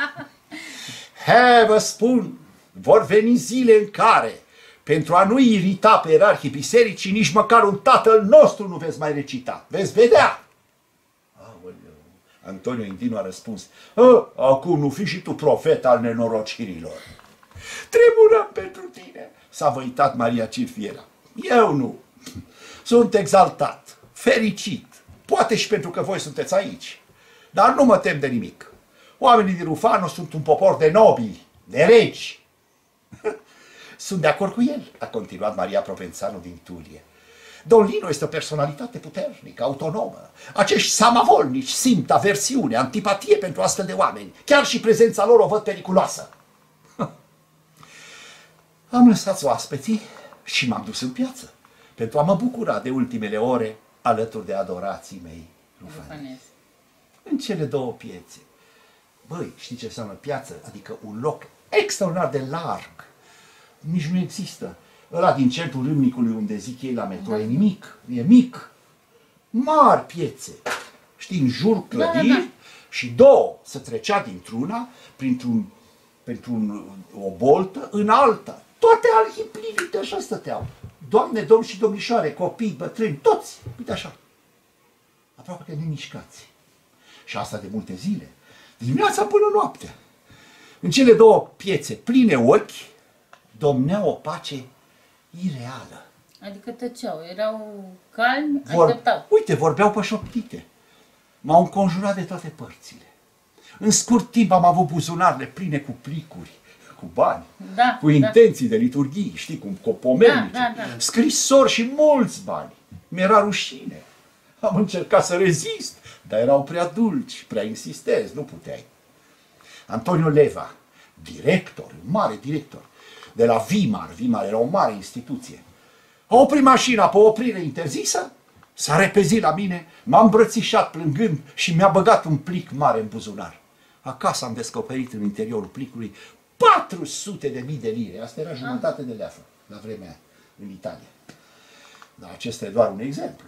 Vă spun, vor veni zile în care, pentru a nu irita pe ierarhii bisericii, nici măcar un Tatăl nostru nu veți mai recita. Veți vedea. Antonio Indinu a răspuns, acum nu fi și tu profet al nenorocirilor. Tremurăm pentru tine, s-a văitat Maria Cirfiera. Eu nu. Sunt exaltat, fericit, poate și pentru că voi sunteți aici. Dar nu mă tem de nimic. Oamenii din Rufano sunt un popor de nobili, de regi. Sunt de acord cu el, a continuat Maria Provenzano din Tulie. Don Lino este o personalitate puternică, autonomă. Acești samavolnici simt aversiune, antipatie pentru astfel de oameni. Chiar și prezența lor o văd periculoasă. Am lăsat oaspeții și m-am dus în piață pentru a mă bucura de ultimele ore alături de adorații mei rufanezi. În cele două piețe. Băi, știi ce înseamnă piață? Adică un loc extraordinar de larg. Nici nu există. Ăla din centrul Râmnicului, unde zic ei la metro, e nimic, e mic. Mari piețe, știi, în jur clădiri și două se trecea dintr-una o boltă în alta. Toate arhiplinite așa stăteau. Doamne, domni și domnișoare, copii, bătrâni, toți, uite așa. Aproape că nemișcați. Și asta de multe zile, dimineața până noaptea. În cele două piețe pline ochi, domnea o pace ireală. Adică tăceau, erau calmi, așteptau. Uite, vorbeau pe șoptite. M-au înconjurat de toate părțile. În scurt timp am avut buzunarele pline cu plicuri, cu bani, cu intenții de liturghii, știi, cu pomelnice, scrisori și mulți bani. Mi-era rușine. Am încercat să rezist, dar erau prea dulci, prea insistezi, nu puteai. Antonio Leva, director, un mare director, de la Vimar, Vimar era o mare instituție, a oprit mașina pe o oprire interzisă, s-a repezit la mine, m-a îmbrățișat plângând și mi-a băgat un plic mare în buzunar. Acasă am descoperit în interiorul plicului 400.000 de lire. Asta era jumătate de leafă la vremea aia, în Italia. Dar acesta e doar un exemplu.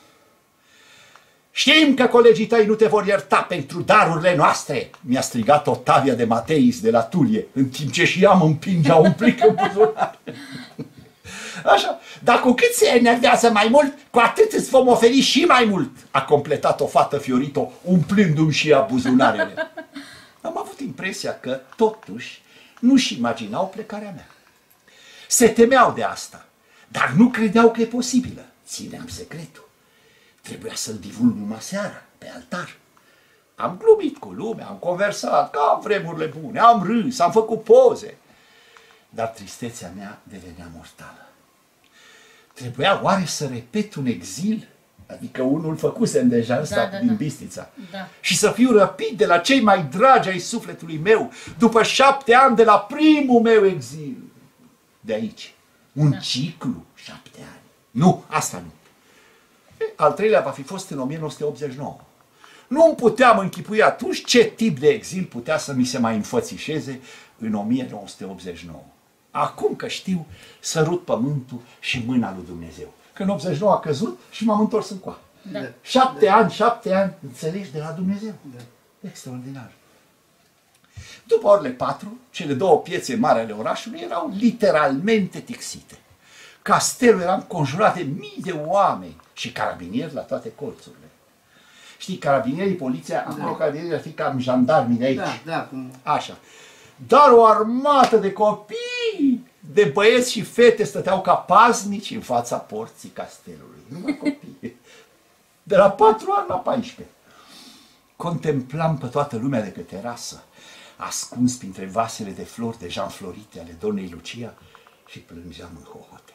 Știm că colegii tăi nu te vor ierta pentru darurile noastre, mi-a strigat Octavia de Mateis de la Tulie, în timp ce și ea mă împingea un plic în buzunar. Așa, dar cu cât se enervează mai mult, cu atât îți vom oferi și mai mult, a completat o fată fiorito, umplându-mi și ea buzunarele. Am avut impresia că, totuși, nu-și imaginau plecarea mea. Se temeau de asta, dar nu credeau că e posibilă. Țineam secretul. Trebuia să-l divulg numai seara, pe altar. Am glumit cu lumea, am conversat, ca în vremurile bune, am râs, am făcut poze. Dar tristețea mea devenea mortală. Trebuia oare să repet un exil? Adică unul făcusem deja ăsta din Bistrița. Da. Și să fiu răpit de la cei mai dragi ai sufletului meu, după 7 ani de la primul meu exil. De aici. Un ciclu, 7 ani. Nu, asta nu. Al treilea va fi fost în 1989. Nu-mi puteam închipui atunci ce tip de exil putea să mi se mai înfățișeze în 1989. Acum că știu, sărut pământul și mâna lui Dumnezeu. Că în 89 a căzut și m-am întors încoa. Da. 7 ani, înțelegi, de la Dumnezeu. Da. Extraordinar. După orele 4, cele 2 piețe mari ale orașului erau literalmente tixite. Castelul era înconjurat de mii de oameni și carabinieri la toate colțurile. Știi, carabinierii, poliția, acolo carabinierii ar fi cam jandarmii de aici. Da, cum... Așa. Dar o armată de copii, de băieți și fete stăteau ca paznici în fața porții castelului. Numai copii. De la 4 ani la 14. Contemplam pe toată lumea de pe terasă, ascuns printre vasele de flori deja înflorite ale doamnei Lucia și plângeam în hohote.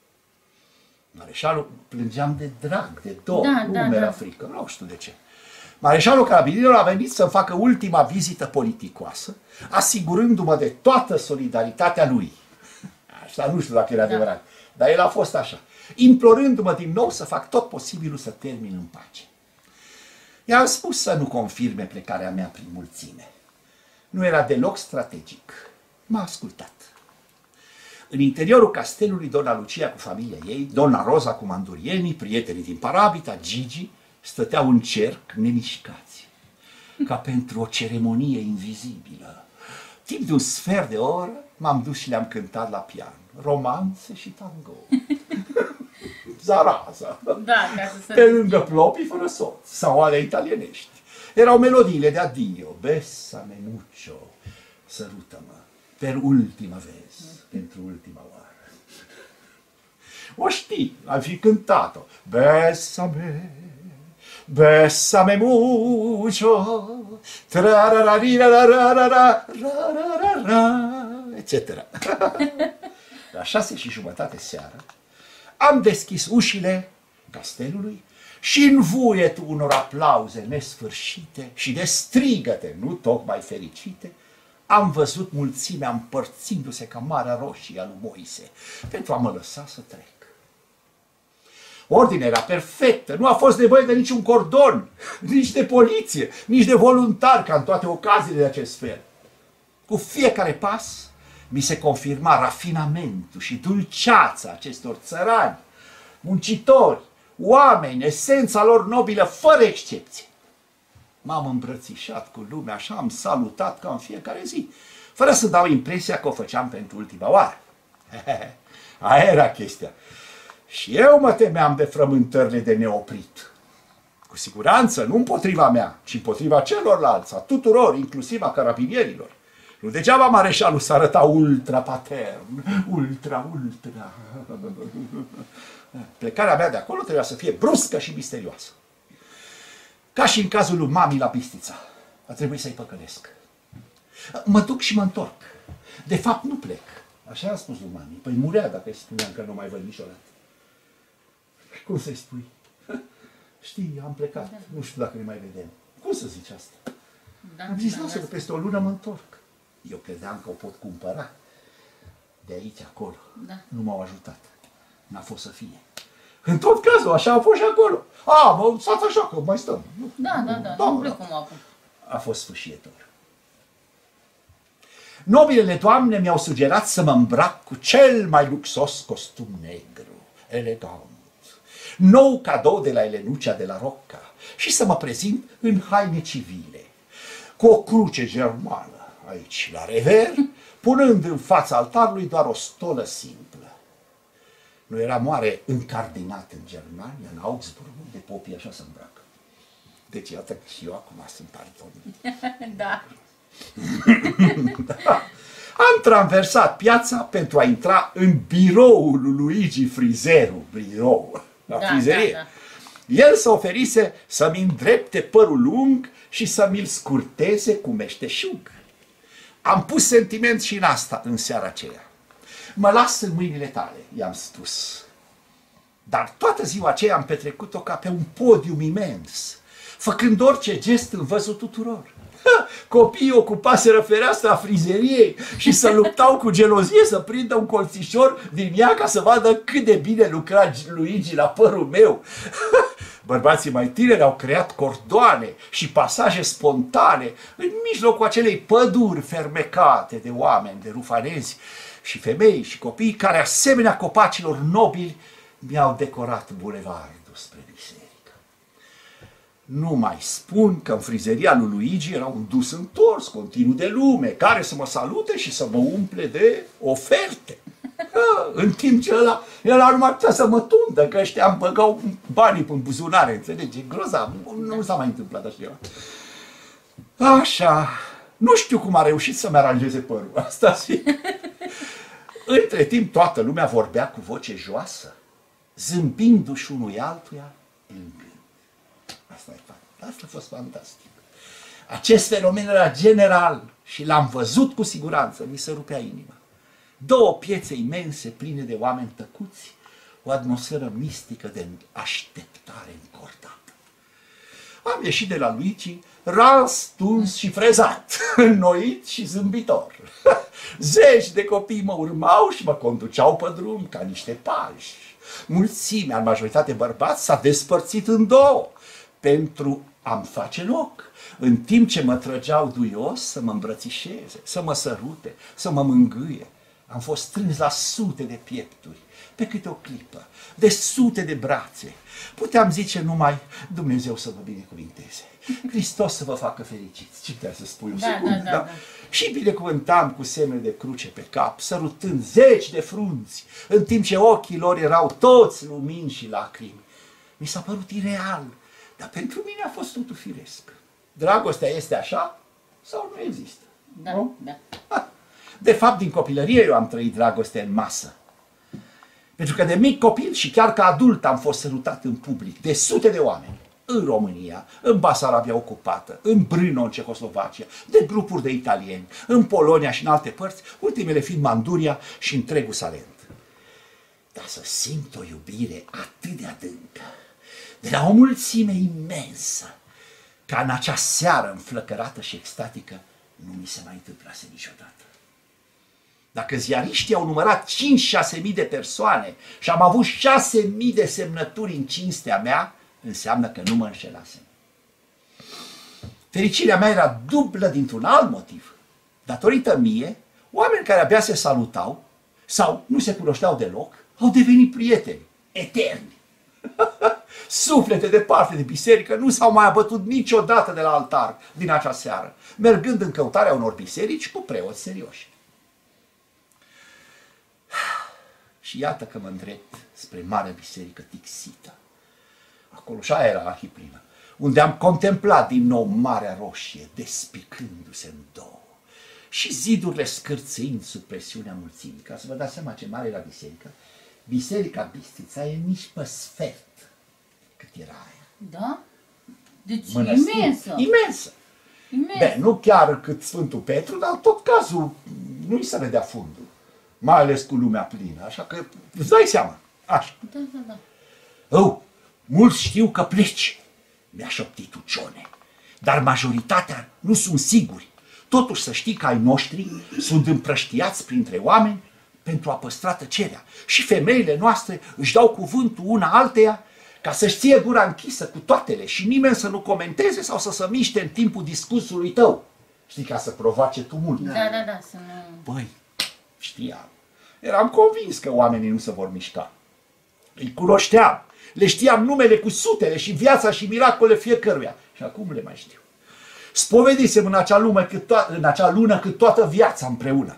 Mareșalul plângeam de drag, de dor, nu era frică, nu știu de ce. Mareșalul Carabinierilor a venit să-mi facă ultima vizită politicoasă, asigurându-mă de toată solidaritatea lui. Asta nu știu dacă era adevărat, dar el a fost așa, implorându-mă din nou să fac tot posibilul să termin în pace. I-am spus să nu confirme plecarea mea prin mulțime. Nu era deloc strategic. M-a ascultat. În interiorul castelului, doamna Lucia cu familia ei, doamna Roza cu mandurienii, prietenii din Parabita, Gigi, stăteau în cerc nemișcați, ca pentru o ceremonie invizibilă. Timp de un sfert de oră m-am dus și le-am cântat la pian, romanțe și tango. Zaraza, pe lângă plopii fără soț, sau ale italienești. Erau melodiile de adio, Bessame mucho, sărută-mă, per ultima vez, pentru ultima oară. O știi, am fi cântat-o, Bessame, Bessame mucho, etc. La 6:30 seara am deschis ușile castelului și în vuietul unor aplauze nesfârșite și de strigăte, nu tocmai fericite, am văzut mulțimea împărțindu-se ca Marea Roșie a lui Moise pentru a mă lăsa să trec. Ordinea era perfectă, nu a fost nevoie de niciun cordon, nici de poliție, nici de voluntari, ca în toate ocaziile de acest fel. Cu fiecare pas mi se confirma rafinamentul și dulceața acestor țărani, muncitori, oameni, esența lor nobilă, fără excepție. M-am îmbrățișat cu lumea, așa am salutat ca în fiecare zi, fără să dau impresia că o făceam pentru ultima oară. Aia era chestia. Și eu mă temeam de frământările de neoprit. Cu siguranță, nu împotriva mea, ci împotriva celorlalți, a tuturor, inclusiv a carabinierilor. Nu degeaba mareșalul s-a arăta ultra-patern, ultra. Plecarea mea de acolo trebuia să fie bruscă și misterioasă. Ca și în cazul lui mami la Bistrița. A trebuit să-i păcălesc. Mă duc și mă întorc. De fapt, nu plec. Așa a spus lui mami. Păi murea dacă îi spuneam că nu mai văd niciodată. Cum să-i spui? știi, am plecat, nu știu dacă ne mai vedem. Cum să zici asta? Da, Am zis, da, lasă că peste o lună mă întorc. Eu credeam că o pot cumpăra. De aici, acolo. Da. Nu m-au ajutat. N-a fost să fie. În tot cazul, așa a fost și acolo. Mă, stați așa, că mai stăm. Da, nu plecăm acum. A fost sfâșietor. Nobilele doamne mi-au sugerat să mă îmbrac cu cel mai luxos costum negru, elegant, nou cadou de la Elenucea de la Rocca și să mă prezint în haine civile, cu o cruce germană aici la rever, punând în fața altarului doar o stolă simplă. Nu era moare încardinat în Germania, în Augsburg, de popii așa se îmbracă. Deci iată că și eu acum sunt pardon. Da. Da. Am traversat piața pentru a intra în biroul lui Luigi Frizeru, la frizerie. Da. El se oferise să-mi îndrepte părul lung și să mi-l scurteze cu meșteșug. Am pus sentiment și în asta în seara aceea. Mă las în mâinile tale, i-am spus. Dar toată ziua aceea am petrecut-o ca pe un podium imens, făcând orice gest în văzul tuturor. Copiii ocupaseră fereastra frizeriei și să luptau cu gelozie să prindă un colțișor din ea ca să vadă cât de bine lucra Luigi la părul meu. Bărbații mai tineri au creat cordoane și pasaje spontane în mijlocul acelei păduri fermecate de oameni, de rufanezi și femei și copii care, asemenea copacilor nobili, mi-au decorat bulevardul spre biserică. Nu mai spun că în frizeria lui Luigi era un dus întors continuu de lume, care să mă salute și să mă umple de oferte. În timp ce ăla nu mai putea să mă tundă, că ăștia îmi băgau banii în buzunare, înțelege? Grozav, nu s-a mai întâmplat așa ceva. Așa, nu știu cum a reușit să-mi aranjeze părul, asta zic. Între timp toată lumea vorbea cu voce joasă, zâmbindu-și unui altuia în gând. Asta a fost fantastic. Acest fenomen era general și l-am văzut cu siguranță, mi se rupea inima. Două piețe imense, pline de oameni tăcuți, o atmosferă mistică de așteptare încordată. Am ieșit de la Luigi, ras, tuns și frezat, înnoit și zâmbitor. Zeci de copii mă urmau și mă conduceau pe drum ca niște pași. Mulțimea, în majoritate bărbați, s-a despărțit în două pentru a-mi face loc, în timp ce mă trăgeau duios să mă îmbrățișeze, să mă sărute, să mă mângâie. Am fost strâns la sute de piepturi, pe câte o clipă, de sute de brațe. Puteam zice numai Dumnezeu să vă binecuvinteze, Hristos să vă facă fericiți. Ce putea să spui o secundă, da? Și binecuvântam cu semne de cruce pe cap, sărutând zeci de frunți, în timp ce ochii lor erau toți lumini și lacrimi. Mi s-a părut ireal, dar pentru mine a fost totul firesc. Dragostea este așa sau nu există? Da, nu? Da. De fapt, din copilărie eu am trăit dragoste în masă. Pentru că de mic copil și chiar ca adult am fost sărutat în public de sute de oameni. În România, în Basarabia ocupată, în Brno, în Cehoslovacia, de grupuri de italieni, în Polonia și în alte părți, ultimele fiind Manduria și întregul Salent. Dar să simt o iubire atât de adâncă, de la o mulțime imensă, ca în acea seară înflăcărată și extatică, nu mi se mai întâmplase niciodată. Dacă ziariștii au numărat 5-6 mii de persoane și am avut 6 mii de semnături în cinstea mea, înseamnă că nu mă înșelasem. Fericirea mea era dublă dintr-un alt motiv. Datorită mie, oameni care abia se salutau sau nu se cunoșteau deloc, au devenit prieteni eterni. Suflete departe de biserică nu s-au mai abătut niciodată de la altar din acea seară, mergând în căutarea unor biserici cu preoți serioși. Și iată că mă îndrept spre Marea Biserică Tixită. Acolo și aia era arhiplină, unde am contemplat din nou Marea Roșie, despicându-se în două, și zidurile scârțâind sub presiunea mulțimii. Ca să vă dați seama ce mare era biserica, Biserica Bistrița e nici pe sfert cât era aia. Da? Deci Mănăstire. imensă. Imensă. Imensă. Bine, nu chiar cât Sfântul Petru, dar în tot cazul nu-i se vedea fundul. Mai ales cu lumea plină, așa că îți dai seama. Așa. Da. mulți știu că pleci, mi-a șoptit Ucione, dar majoritatea nu sunt siguri. Totuși să știi că ai noștri sunt împrăștiați printre oameni pentru a păstra tăcerea. Și femeile noastre își dau cuvântul una alteia ca să-și ție gura închisă cu toatele și nimeni să nu comenteze sau să se miște în timpul discursului tău. Știi, ca să provoace tumult. Da, să nu... Băi, știam. Eram convins că oamenii nu se vor mișca. Îi cunoșteam. Le știam numele cu sutele și viața și miracole fiecăruia. Și acum le mai știu. Spovedisem în acea lună cât toată viața împreună.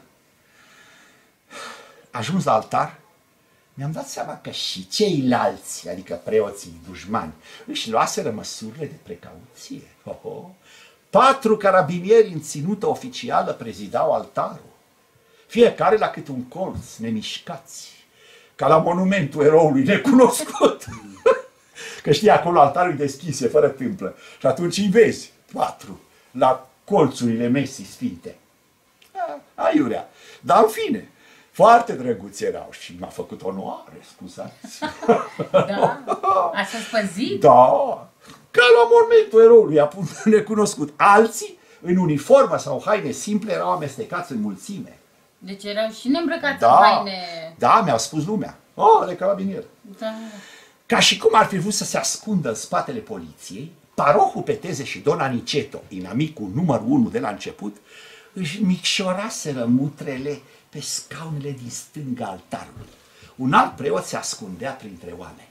Ajuns la altar, mi-am dat seama că și ceilalți, adică preoții dușmani, își luaseră măsurile de precauție. 4 carabinieri în ținută oficială prezidau altarul. Fiecare la câte un colț, nemișcați, ca la monumentul eroului necunoscut. Că știi, acolo altarul e deschis, e fără tâmplă. Și atunci îi vezi, 4, la colțurile mesii sfinte. Aiurea. Dar în fine, foarte drăguți erau și m-a făcut onoare, scuzați. Da? Așa spăzit? Da, ca la monumentul eroului necunoscut. Alții, în uniformă sau haine simple, erau amestecați în mulțime. Deci erau și neîmbrăcați în haine... Da, mi-au spus lumea. De carabinier. Da. Ca și cum ar fi vrut să se ascundă în spatele poliției, parohul Peteze și Don Aniceto, inamicul numărul 1 de la început, își micșoraseră mutrele pe scaunele din stânga altarului. Un alt preot se ascundea printre oameni.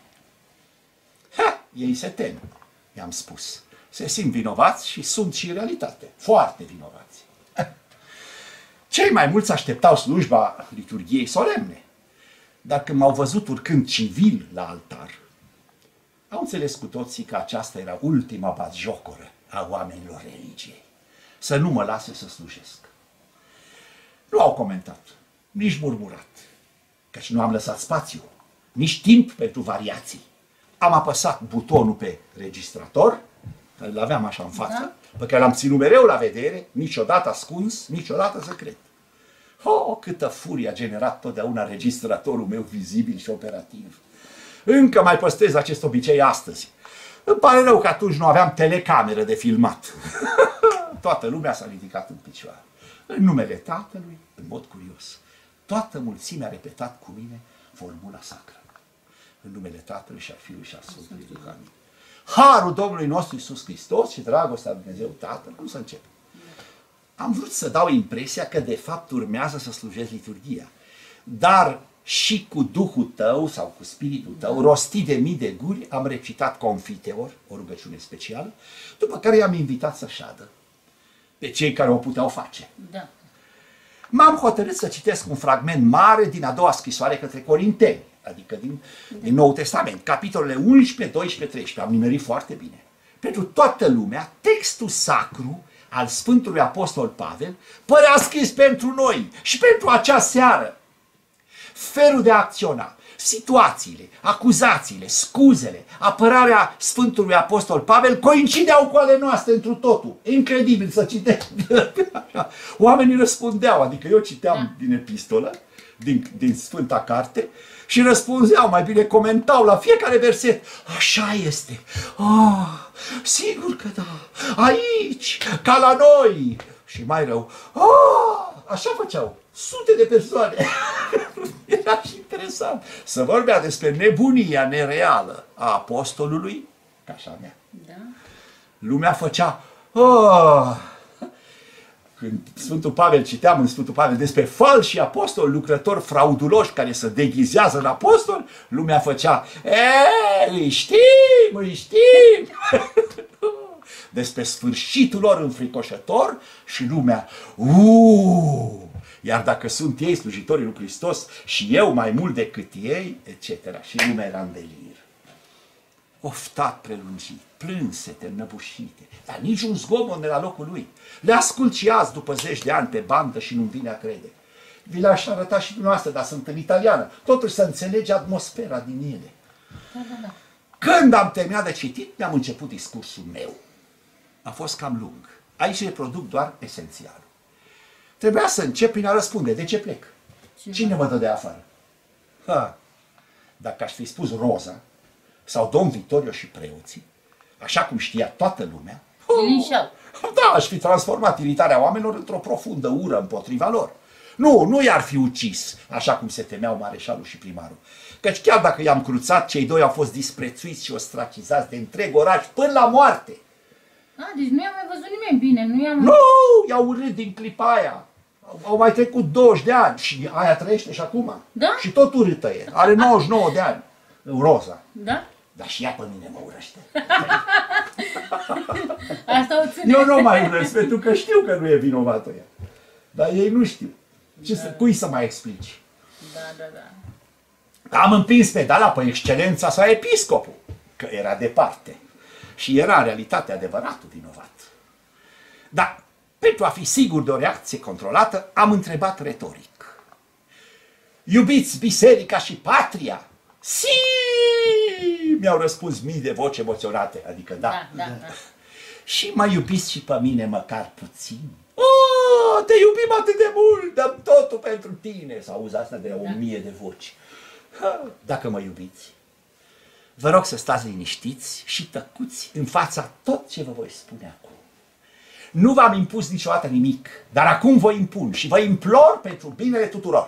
Ei se tem, i-am spus. Se simt vinovați și sunt și în realitate. Foarte vinovați. Cei mai mulți așteptau slujba liturghiei solemne. Dar când m-au văzut urcând civil la altar, au înțeles cu toții că aceasta era ultima batjocoră a oamenilor religiei. Să nu mă lase să slujesc. Nu au comentat, nici murmurat, căci nu am lăsat spațiu, nici timp pentru variații. Am apăsat butonul pe registrator, care îl aveam așa în față, pe care l-am ținut mereu la vedere, niciodată ascuns, niciodată secret. Câtă furie a generat totdeauna registratorul meu vizibil și operativ. Încă mai păstrez acest obicei astăzi. Îmi pare rău că atunci nu aveam telecameră de filmat. Toată lumea s-a ridicat în picioare. În numele Tatălui, în mod curios, toată mulțimea a repetat cu mine formula sacră. În numele Tatălui și a Fiului și a Sfântului Duh. Amin. Harul Domnului nostru Iisus Hristos și dragostea lui Dumnezeu Tatăl, cum să încep? Am vrut să dau impresia că de fapt urmează să slujesc liturghia, dar și cu Duhul tău sau cu Spiritul tău, rostit de mii de guri, am recitat confiteor, o rugăciune specială, după care i-am invitat să șadă pe cei care o puteau face. Da. M-am hotărât să citesc un fragment mare din a doua scrisoare către Corinteni, adică din Noul Testament, capitolele 11, 12, 13. Am nimerit foarte bine. Pentru toată lumea, textul sacru al Sfântului Apostol Pavel părea scris pentru noi și pentru acea seară. Felul de a acționa, situațiile, acuzațiile, scuzele, apărarea Sfântului Apostol Pavel coincideau cu ale noastre întru totul. Incredibil să citești. Oamenii răspundeau, adică eu citeam din epistolă, din Sfânta Carte, și răspundeau, mai bine comentau la fiecare verset. Așa este. Sigur că da. Aici, ca la noi. Și mai rău. Așa făceau sute de persoane. Era și interesant să vorbea despre nebunia nereală a apostolului, ca așa mea. Da. Lumea făcea, când Sfântul Pavel, citeam în Sfântul Pavel despre falși apostoli, lucrători frauduloși care se deghizează în apostol, lumea făcea, îi știm, despre sfârșitul lor înfricoșător și lumea, iar dacă sunt ei slujitorii lui Hristos și eu mai mult decât ei, etc. Și lumea era în delir. Oftat prelungit, plânsete, înnăbușite, dar niciun zgomot de la locul lui. Le ascult și azi după 10 de ani pe bandă și nu-mi vine a crede. Vi le-aș arăta și dumneavoastră, dar sunt în italiană. Totuși să înțelege atmosfera din ele. Da. Când am terminat de citit, mi-am început discursul meu. A fost cam lung. Aici reproduc doar esențialul. Trebuia să încep prin a răspunde. De ce plec? Cine mă dă de afară? Dacă aș fi spus Roza, sau domn Vitorio și preoții, așa cum știa toată lumea, da, aș fi transformat iritarea oamenilor într-o profundă ură împotriva lor. Nu i-ar fi ucis, așa cum se temeau mareșalul și primarul. Căci chiar dacă i-am cruțat, cei doi au fost disprețuiți și ostracizați de întreg oraș până la moarte. Deci nu i-am mai văzut nimeni bine, nu i-am... Nu, i-au urât din clipa aia. Au mai trecut 20 de ani și aia trăiește și acum. Da? Și tot urâtă e. Are 99 de ani. Roza. Da? Dar și ea pe mine mă urăște. Asta o ține. Eu nu mai urăsc, pentru că știu că nu e vinovată ea. Dar ei nu știu. Cui să mai explici? Da. Am împins pedala pe excelența sa episcopul, că era departe. Și era în realitate adevăratul vinovat. Dar, pentru a fi sigur de o reacție controlată, am întrebat retoric. Iubiți biserica și patria? Si! Mi-au răspuns mii de voci emoționate, adică da. Da. Și mă iubiți și pe mine măcar puțin? Oh, te iubim atât de mult, dăm totul pentru tine. S-auzi asta de 1000 de voci. Dacă mă iubiți, vă rog să stați liniștiți și tăcuți în fața tot ce vă voi spune acum. Nu v-am impus niciodată nimic, dar acum vă impun și vă implor pentru binele tuturor.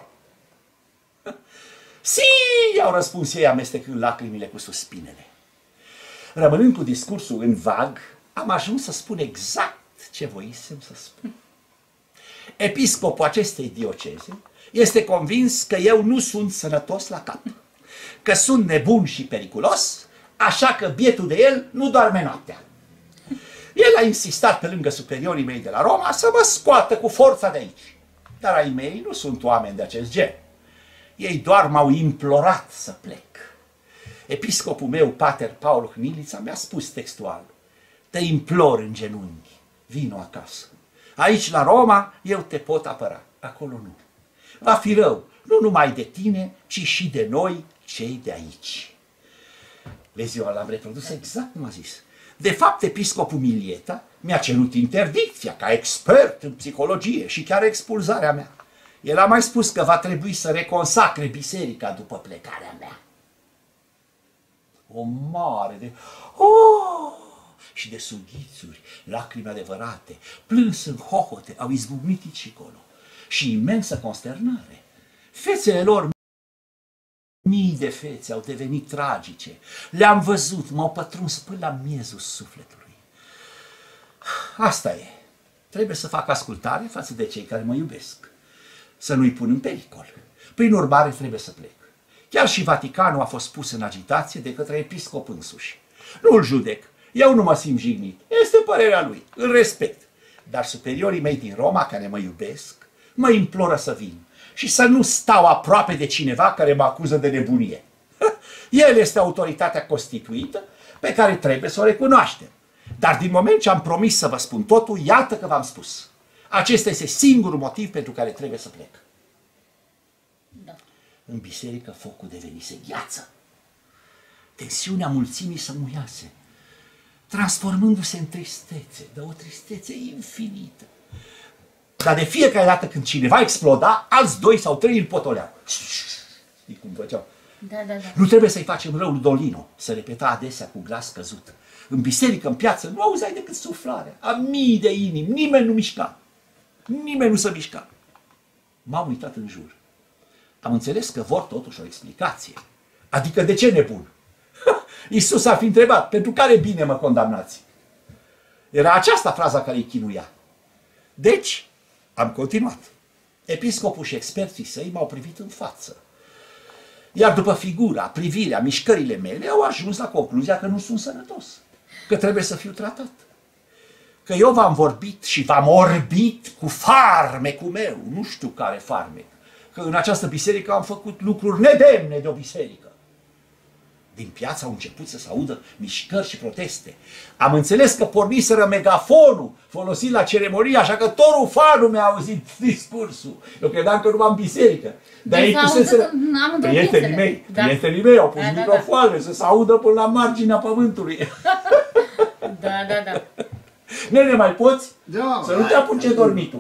Si, au răspuns ei amestecând lacrimile cu suspinele. Rămânând cu discursul în vag, am ajuns să spun exact ce voisem să spun. Episcopul acestei dioceze este convins că eu nu sunt sănătos la cap, că sunt nebun și periculos, așa că bietul de el nu doarme noaptea. El a insistat pe lângă superiorii mei de la Roma să mă scoată cu forța de aici. Dar ai mei nu sunt oameni de acest gen. Ei doar m-au implorat să plec. Episcopul meu, pater Paul Hnilița, mi-a spus textual: te implor în genunchi, vino acasă. Aici la Roma eu te pot apăra, acolo nu. Va fi rău, nu numai de tine, ci și de noi, cei de aici. Vezi, eu l-am reprodus exact cum a zis. De fapt, episcopul Milieta mi-a cerut interdicția ca expert în psihologie și chiar expulzarea mea. El a mai spus că va trebui să reconsacre biserica după plecarea mea. O mare de... Oh! Și de sughițuri, lacrimi adevărate, plâns în hohote, au izbucnit icicolo. Și imensă consternare. Fețele lor, mii de fețe, au devenit tragice. Le-am văzut, m-au pătruns până la miezul sufletului. Asta e. Trebuie să fac ascultare față de cei care mă iubesc. Să nu-i pun în pericol. Prin urmare, trebuie să plec. Chiar și Vaticanul a fost pus în agitație de către episcop însuși. Nu-l judec. Eu nu mă simt jignit. Este părerea lui. Îl respect. Dar superiorii mei din Roma, care mă iubesc, mă imploră să vin și să nu stau aproape de cineva care mă acuză de nebunie. El este autoritatea constituită pe care trebuie să o recunoaștem. Dar din moment ce am promis să vă spun totul, iată că v-am spus. Acesta este singurul motiv pentru care trebuie să plec. Da. În biserică focul devenise gheață. Tensiunea mulțimii se muiase, transformându-se în tristețe, de o tristețe infinită. Dar de fiecare dată când cineva exploda, alți 2 sau 3 îl potoleau. Știi cum făceau? Da. Nu trebuie să-i facem rău lui Dolino, se repeta adesea cu glas căzut. În biserică, în piață, nu auzeai decât suflarea. A mii de inimi, nimeni nu mișca. Nimeni nu se mișca. M-am uitat în jur. Am înțeles că vor totuși o explicație. Adică de ce nebun? Iisus ar fi întrebat, pentru care bine mă condamnați? Era aceasta fraza care îi chinuia. Deci, am continuat. Episcopul și experții săi m-au privit în față. Iar după figura, privirea, mișcările mele, au ajuns la concluzia că nu sunt sănătos. Că trebuie să fiu tratat. Că eu v-am vorbit și v-am orbit cu farmecul meu, nu știu care farmec. Că în această biserică am făcut lucruri nedemne de o biserică. Din piață au început să se audă mișcări și proteste. Am înțeles că porniseră megafonul folosit la ceremonie, așa că tot rufanul mi-a auzit discursul. Eu credeam că nu am biserică. Dar ei puseseră... Prietenii mei au pus microfoane să se audă până la marginea pământului. Da. Nene, mai poți? Da. Să nu te apuce dormitul.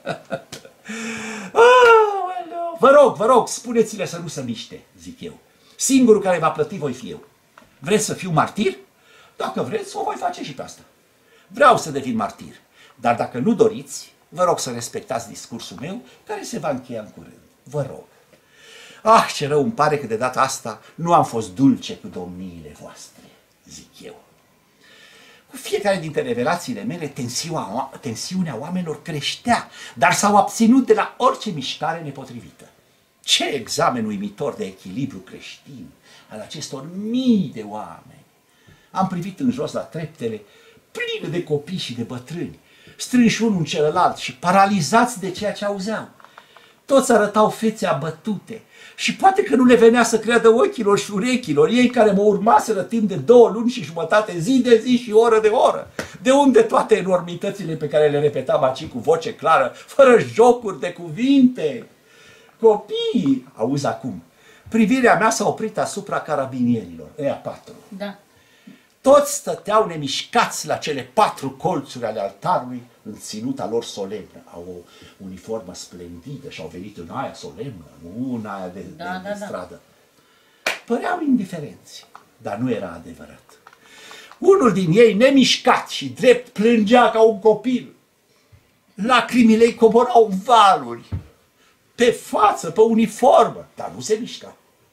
Vă rog, spuneți-le să nu se miște, zic eu. Singurul care va plăti voi fi eu. Vreți să fiu martir? Dacă vreți, o voi face și pe asta. Vreau să devin martir, dar dacă nu doriți, vă rog să respectați discursul meu, care se va încheia în curând. Vă rog. Ah, ce rău îmi pare că de data asta nu am fost dulce cu domniile voastre, zic eu. Cu fiecare dintre revelațiile mele, tensiunea oamenilor creștea, dar s-au abținut de la orice mișcare nepotrivită. Ce examen uimitor de echilibru creștin al acestor mii de oameni! Am privit în jos la treptele pline de copii și de bătrâni, strânși unul în celălalt și paralizați de ceea ce auzeau. Toți arătau fețe abătute și poate că nu le venea să creadă ochilor și urechilor, ei care mă urmaseră timp de 2 luni și jumătate, zi de zi și oră de oră. De unde toate enormitățile pe care le repetam aici cu voce clară, fără jocuri de cuvinte? Copiii, auzi acum, privirea mea s-a oprit asupra carabinierilor, ăia 4. Da. Toți stăteau nemișcați la cele 4 colțuri ale altarului în ținuta lor solemnă. Au o uniformă splendidă și au venit în aia solemnă, nu în aia de stradă. Păreau indiferenți, dar nu era adevărat. Unul din ei, nemișcat și drept, plângea ca un copil. Lacrimile îi coborau în valuri, pe față, pe uniformă, dar nu se mișca.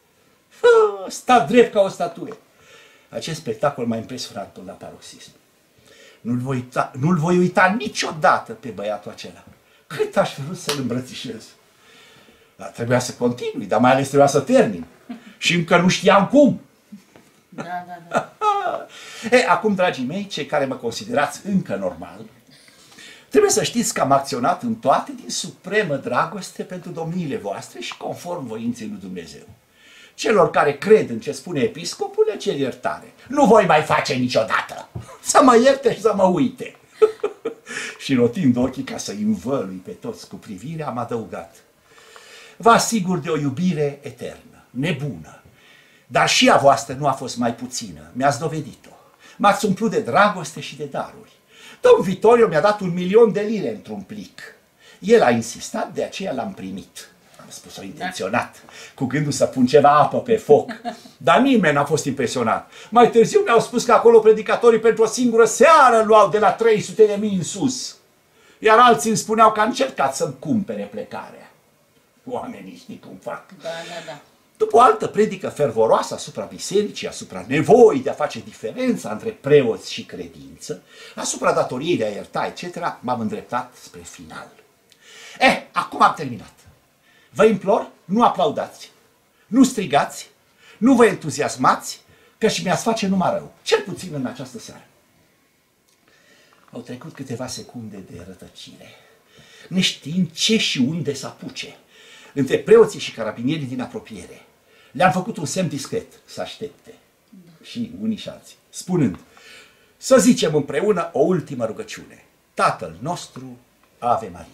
Sta drept ca o statuie. Acest spectacol m-a impresionat până la paroxism. Nu-l voi uita niciodată pe băiatul acela. Cât aș fi vrut să-l îmbrățișez. Dar trebuia să continui, dar mai ales trebuia să termin. Și încă nu știam cum. Da. Acum, dragii mei, cei care mă considerați încă normal, trebuie să știți că am acționat în toate din supremă dragoste pentru domniile voastre și conform voinței lui Dumnezeu. Celor care cred în ce spune episcopul, le cer iertare. Nu voi mai face niciodată. Să mă ierte și să mă uite. Și rotind ochii ca să-i învălui pe toți cu privirea, am adăugat: vă asigur de o iubire eternă, nebună, dar și a voastră nu a fost mai puțină. Mi-ați dovedit-o. M-ați umplut de dragoste și de daruri. Domn Vitorio mi-a dat 1.000.000 de lire într-un plic. El a insistat, de aceea l-am primit. Am spus-o intenționat, cu gândul să pun ceva apă pe foc. Dar nimeni n-a fost impresionat. Mai târziu mi-au spus că acolo predicatorii pentru o singură seară luau de la 300.000 în sus. Iar alții îmi spuneau că a încercat să-mi cumpere plecarea. Oamenii știi cum fac. Da. După o altă predică fervoroasă asupra bisericii, asupra nevoii de a face diferența între preoți și credință, asupra datoriei de a ierta, etc., m-am îndreptat spre final. Acum am terminat. Vă implor, nu aplaudați, nu strigați, nu vă entuziasmați, că și mi-ați face numai rău, cel puțin în această seară. Au trecut câteva secunde de rătăcire, neștiind ce și unde să apuce, între preoții și carabinierii din apropiere. Le-am făcut un semn discret, să aștepte, și unii și alții, spunând: să zicem împreună o ultimă rugăciune. Tatăl nostru, Ave Maria.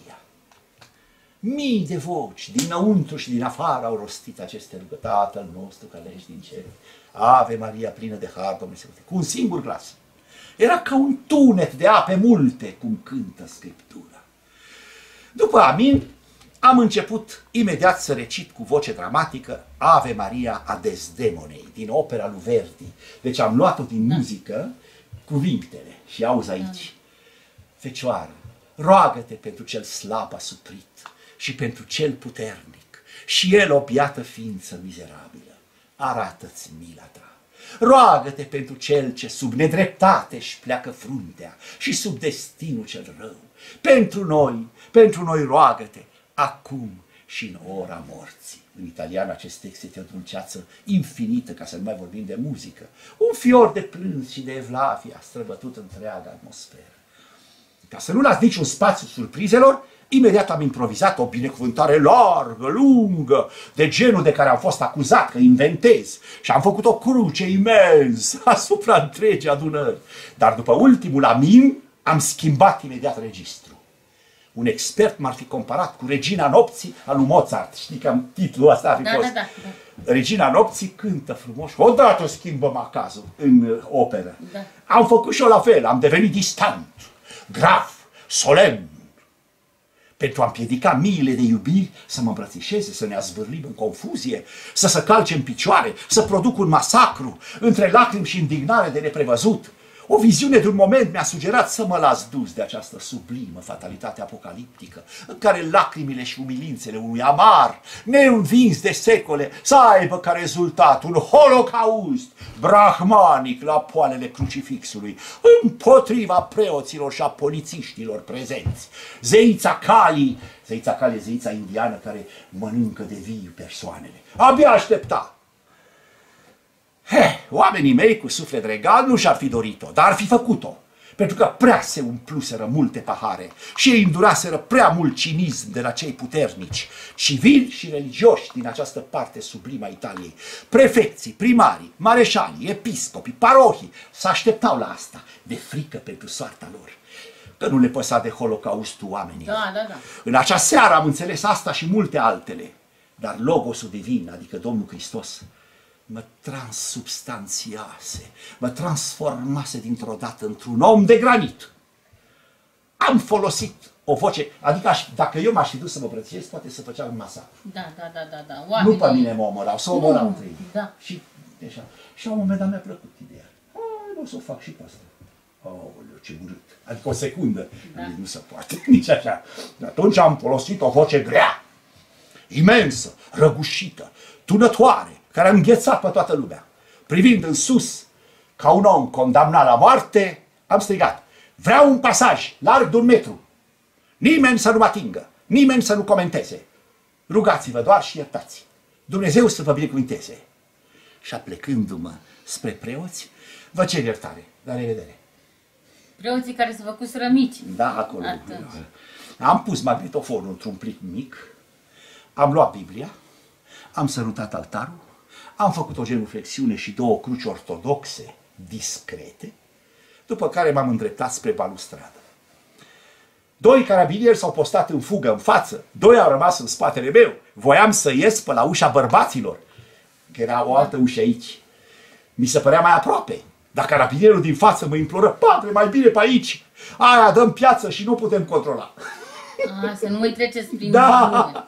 Mii de voci, dinăuntru și din afară, au rostit aceste rugăciuni. Tatăl nostru care ești din cer, Ave Maria, plină de har, Domnul este cu tine, cu un singur glas. Era ca un tunet de ape multe, cum cântă Scriptura. După amin, am început imediat să recit cu voce dramatică Ave Maria a Desdemonei, din opera lui Verdi. Deci am luat-o din muzică, cuvintele, și auzi aici. Fecioară, roagă-te pentru cel slab asuprit și pentru cel puternic, și el o biată ființă mizerabilă. Arată-ți mila ta. Roagă-te pentru cel ce sub nedreptate își pleacă fruntea și sub destinul cel rău. Pentru noi roagă-te, acum și în ora morții. În italiană acest text este o dulceață infinită, ca să nu mai vorbim de muzică. Un fior de plâns și de evlavie a străbătut întreaga atmosferă. Ca să nu las niciun spațiu surprizelor, imediat am improvizat o binecuvântare largă, lungă, de genul de care am fost acuzat că inventez, și am făcut o cruce imensă asupra întregii adunări. Dar după ultimul amin, am schimbat imediat registru. Un expert m-ar fi comparat cu Regina Nopții a lui Mozart. Știi că titlul ăsta ar fi fost. Da. Regina Nopții cântă frumos, odată schimbăm acazul în operă. Da. Am făcut și eu la fel, am devenit distant, grav, solemn. pentru a împiedica miile de iubiri să mă îmbrățișeze, să ne azvârlim în confuzie, să se calce în picioare, să produc un masacru, între lacrimi și indignare de neprevăzut. O viziune de un moment mi-a sugerat să mă las dus de această sublimă fatalitate apocaliptică, în care lacrimile și umilințele unui amar, neînvins de secole, să aibă ca rezultat un holocaust brahmanic la poalele crucifixului, împotriva preoților și a polițiștilor prezenți. Zeița Kali e zeița indiană care mănâncă de viu persoanele. Abia aștepta. Oamenii mei cu suflet regal nu și-ar fi dorit-o, dar ar fi făcut-o, pentru că prea se umpluseră multe pahare și ei înduraseră prea mult cinism de la cei puternici, civili și religioși din această parte sublimă a Italiei. Prefecții, primarii, mareșalii, episcopii, parohii se așteptau la asta, de frică pentru soarta lor, că nu le păsa de holocaustul oamenilor. Da. În acea seară am înțeles asta și multe altele, dar Logosul divin, adică Domnul Hristos, mă transubstanțiase, mă transformase dintr-o dată într-un om de granit. Am folosit o voce, adică dacă eu m-aș fi dus să mă îmbrățișez, poate să făceam un masacru. Da. Oamenii... Nu pe mine mă omorau, să omorau între ei. Da. Și la un moment dat mi-a plăcut ideea. O să o fac și pe asta. Aoleu, ce urât. Adică o secundă. Da. Nu se poate, nici așa. De atunci am folosit o voce grea, imensă, răgușită, tunătoare, care a înghețat pe toată lumea. Privind în sus, ca un om condamnat la moarte, am strigat: vreau un pasaj larg de 1 metru. Nimeni să nu mă atingă, nimeni să nu comenteze. Rugați-vă doar și iertați. Dumnezeu să vă binecuvinteze. Și aplecându-mă spre preoți, vă cer iertare. La revedere. Preoții care se făcuseră mici. Da, acolo. Atunci. Am pus magnetofonul într-un plic mic, am luat Biblia, am sărutat altarul, am făcut o genuflexiune și 2 cruci ortodoxe discrete, după care m-am îndreptat spre balustradă. 2 carabinieri s-au postat în fugă în față, 2 au rămas în spatele meu. Voiam să ies pe la ușa bărbaților, că era o altă ușă aici. Mi se părea mai aproape, dar carabinierul din față mă imploră: padre, mai bine pe aici, aia dăm piață și nu putem controla. Să nu mai treceți prin Da!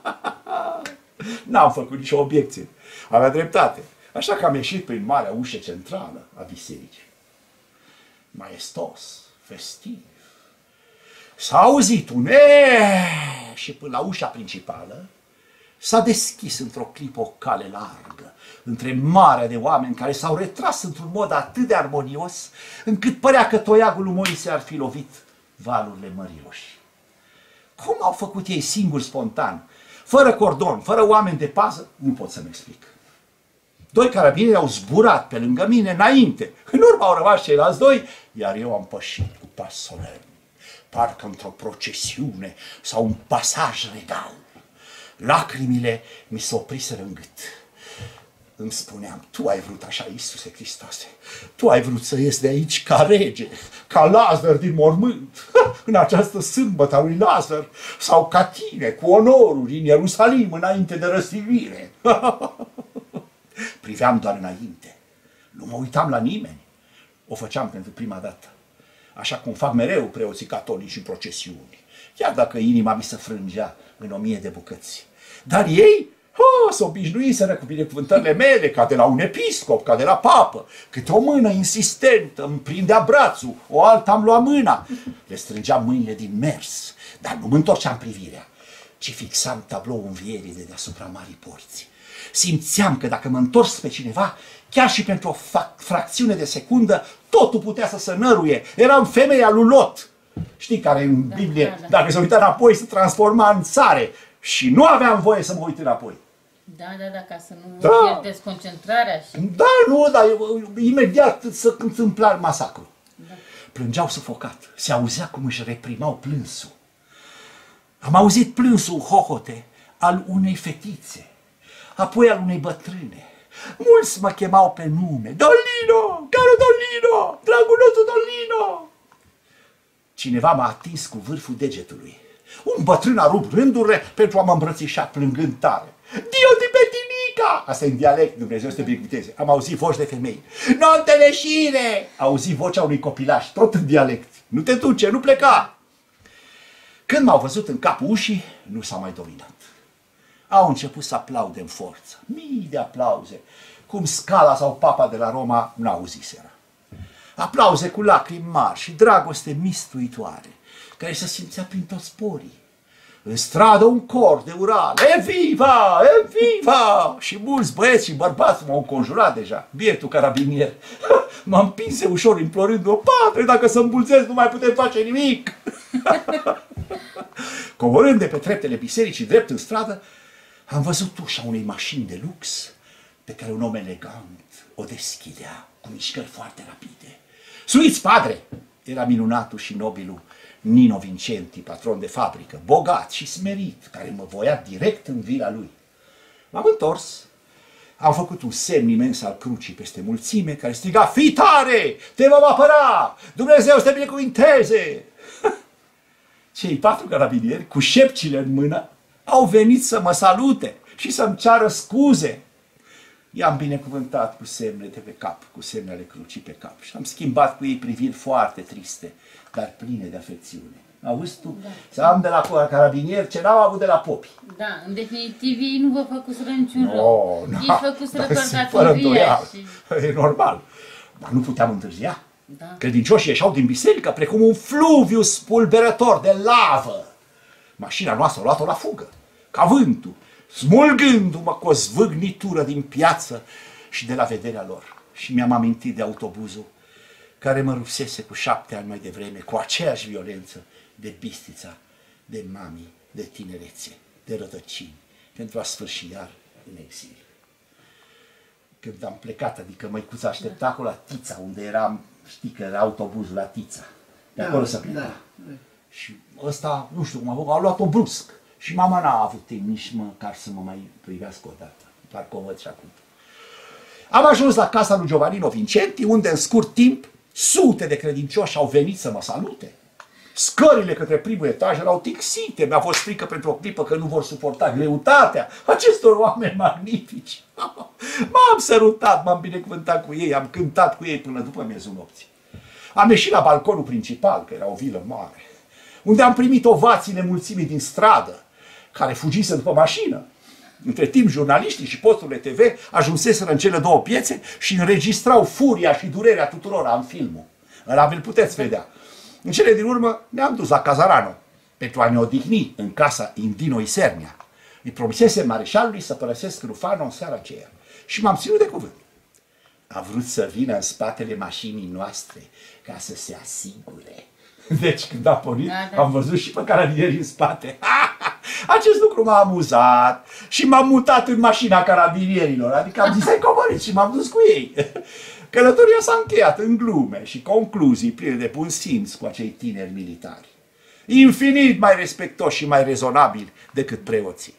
N-am făcut nicio obiecție. Avea dreptate. Așa că am ieșit prin marea ușă centrală a bisericii. Maestos, festiv. S-a auzit un și până la ușa principală s-a deschis într-o clipă o cale largă între marea de oameni care s-au retras într-un mod atât de armonios încât părea că toiagul lui Moise ar fi lovit valurile Mării Roșii. Cum au făcut ei singuri, spontan, fără cordon, fără oameni de pază, nu pot să-mi explic. 2 carabinieri au zburat pe lângă mine înainte, în urmă au rămas ceilalți 2, iar eu am pășit cu pas solemn, parcă într-o procesiune sau un pasaj regal. Lacrimile mi se opriseră în gât. Îmi spuneam: tu ai vrut așa, Iisuse Hristoase, tu ai vrut să ies de aici ca rege, ca Lazar din mormânt, în această sâmbătă a lui Lazar, sau ca tine, cu onoruri, în Ierusalim, înainte de răstignire. Priveam doar înainte, nu mă uitam la nimeni. O făceam pentru prima dată, așa cum fac mereu preoții catolici în procesiuni, chiar dacă inima mi se frângea în 1000 de bucăți. Dar ei s-o obișnuiseră cu binecuvântările mele, ca de la un episcop, ca de la papă. Câte o mână insistentă îmi prindea brațul, o alta îmi lua mâna. Le strângeam mâinile din mers, dar nu mă întorceam privirea, ci fixam tabloul învierii de deasupra marii porți. Simțeam că dacă mă întorc pe cineva, chiar și pentru o fracțiune de secundă, totul putea să se năruie. Eram femeia lui Lot. Știi, care în Biblie, dacă se uita înapoi, se transforma în țare. Și nu aveam voie să mă uit înapoi. Da, ca să nu pierdeți concentrarea. Și... dar imediat se întâmpla masacru. Da. Plângeau sufocat. Se auzea cum își reprimau plânsul. Am auzit plânsul hohote al unei fetițe, apoi al unei bătrâne. Mulți mă chemau pe nume: Dolino, caro Dolino, dragul nostru Dolino. Cineva m-a atins cu vârful degetului. Un bătrân a rupt rândurile pentru a mă îmbrățișa plângând tare. Dio di Betinica! Asta e în dialect, Dumnezeu să te binecuvânteze. Am auzit voci de femei. Non te leșine! Auzit vocea unui copilaș, tot în dialect. Nu te duce, nu pleca! Când m-au văzut în capul ușii, nu s-a mai dominat. Au început să aplaude în forță. Mii de aplauze. Cum Scala sau Papa de la Roma n-auziseră. Aplauze cu lacrimi mari și dragoste mistuitoare, care se simțea prin toți porii. În stradă un cor de urale, Eviva! Eviva! Și mulți băieți și bărbați m-au înconjurat deja. Bietul carabinier m-a împinse ușor implorându-o, Padre, dacă să îmbulzesc nu mai putem face nimic. Coborând de pe treptele bisericii drept în stradă, am văzut ușa unei mașini de lux pe care un om elegant o deschidea cu mișcări foarte rapide. Suiți, Padre! Era minunatul și nobilul Nino Vincenti, patron de fabrică, bogat și smerit, care mă voia direct în vila lui. M-am întors, am făcut un semn imens al crucii peste mulțime, care striga, fii tare, te vom apăra, Dumnezeu să te binecuvinteze! Cei 4 carabinieri, cu șepcile în mână, au venit să mă salute și să-mi ceară scuze. I-am binecuvântat cu semne de pe cap, cu semnele crucii pe cap și am schimbat cu ei priviri foarte triste, dar pline de afecțiune. Auzi tu? Da. Să am de la carabinieri ce n-am avut de la popi. Da, în definitiv ei nu vă făcuseră niciun rău. Ei făcuseră părtătoria și... E normal. Dar nu puteam întârzia. Da. Credincioșii ieșeau din biserică precum un fluviu spulberător de lavă. Mașina noastră a luat-o la fugă, ca vântul, smulgându-mă cu o zvâgnitură din piață și de la vederea lor. Și mi-am amintit de autobuzul care mă rupsese cu 7 ani mai devreme, cu aceeași violență, de Bistrița, de mami, de tinerețe, de rădăcini, pentru a sfârși iar în exil. Când am plecat, adică măicuța aștepta acolo la Tița, unde eram, știi că era autobuzul la Tița, de acolo să pleca. Da. Și ăsta, nu știu cum a făcut, a luat-o brusc. Și mama n-a avut timp nici măcar să mă mai privească o dată. Doar că o văd și acum. Am ajuns la casa lui Giovannino Vincenti, unde în scurt timp sute de credincioși au venit să mă salute. Scările către primul etaj erau tixite. Mi-a fost frică pentru o clipă că nu vor suporta greutatea acestor oameni magnifici. M-am sărutat, m-am binecuvântat cu ei, am cântat cu ei până după miezul nopții. Am ieșit la balconul principal, că era o vilă mare, unde am primit ovațiile mulțimii din stradă, care fugise după mașină. Între timp, jurnaliștii și posturile TV ajunseseră în cele două piețe și înregistrau furia și durerea tuturora în filmul. Ăla vi-l puteți vedea. În cele din urmă ne-am dus la Cazarano pentru a ne odihni în casa Indino Isernia. Îi promisese mareșalului să părăsesc Rufano în seara aceea și m-am ținut de cuvânt. A vrut să vină în spatele mașinii noastre ca să se asigure. Deci când a pornit, am văzut și pe carabinierii în spate. Acest lucru m-a amuzat și m-am mutat în mașina carabinierilor. Adică am zis, hai coborâți și m-am dus cu ei. Călătoria s-a încheiat în glume și concluzii pline de bun simț cu acei tineri militari. Infinit mai respectoși și mai rezonabili decât preoții.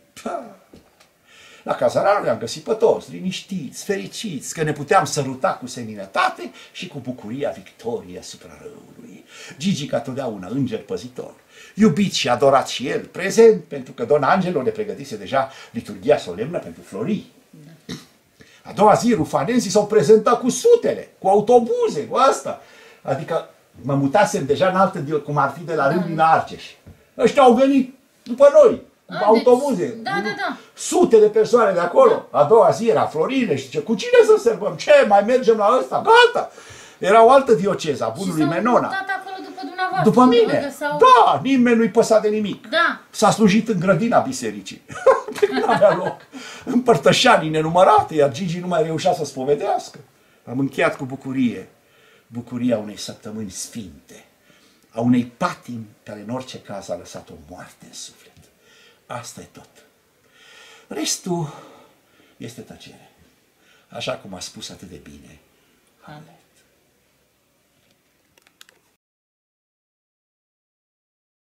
La Cazarano le-am găsit pe toți, liniștiți, fericiți, că ne puteam săruta cu seninătate și cu bucuria victoriei asupra răului. Gigi ca totdeauna înger păzitor, iubit și adorat și el, prezent, pentru că Don Angelo le pregătise deja liturghia solemnă pentru Florii. A doua zi, rufanenții s-au prezentat cu sutele, cu autobuze, cu asta. Adică mă mutasem deja în altă, cum ar fi de la Râmnic la Argeș. Ăștia au venit după noi, cu autobuze. Da. Sute de persoane de acolo. A doua zi era Florine și zice, cu cine să sărbăm? Ce, mai mergem la ăsta? Gata! Era o altă dioceză a bunului Menona. După mine. Da, nimeni nu-i păsa de nimic. Da. S-a slujit în grădina bisericii. Nu avea loc. Împărtășanii nenumărate, iar Gigi nu mai reușea să spovedească. Am încheiat cu bucurie. Bucuria unei săptămâni sfinte. A unei patimi care în orice caz a lăsat o moarte în suflet. Asta e tot. Restul este tăcere. Așa cum a spus atât de bine Hamlet.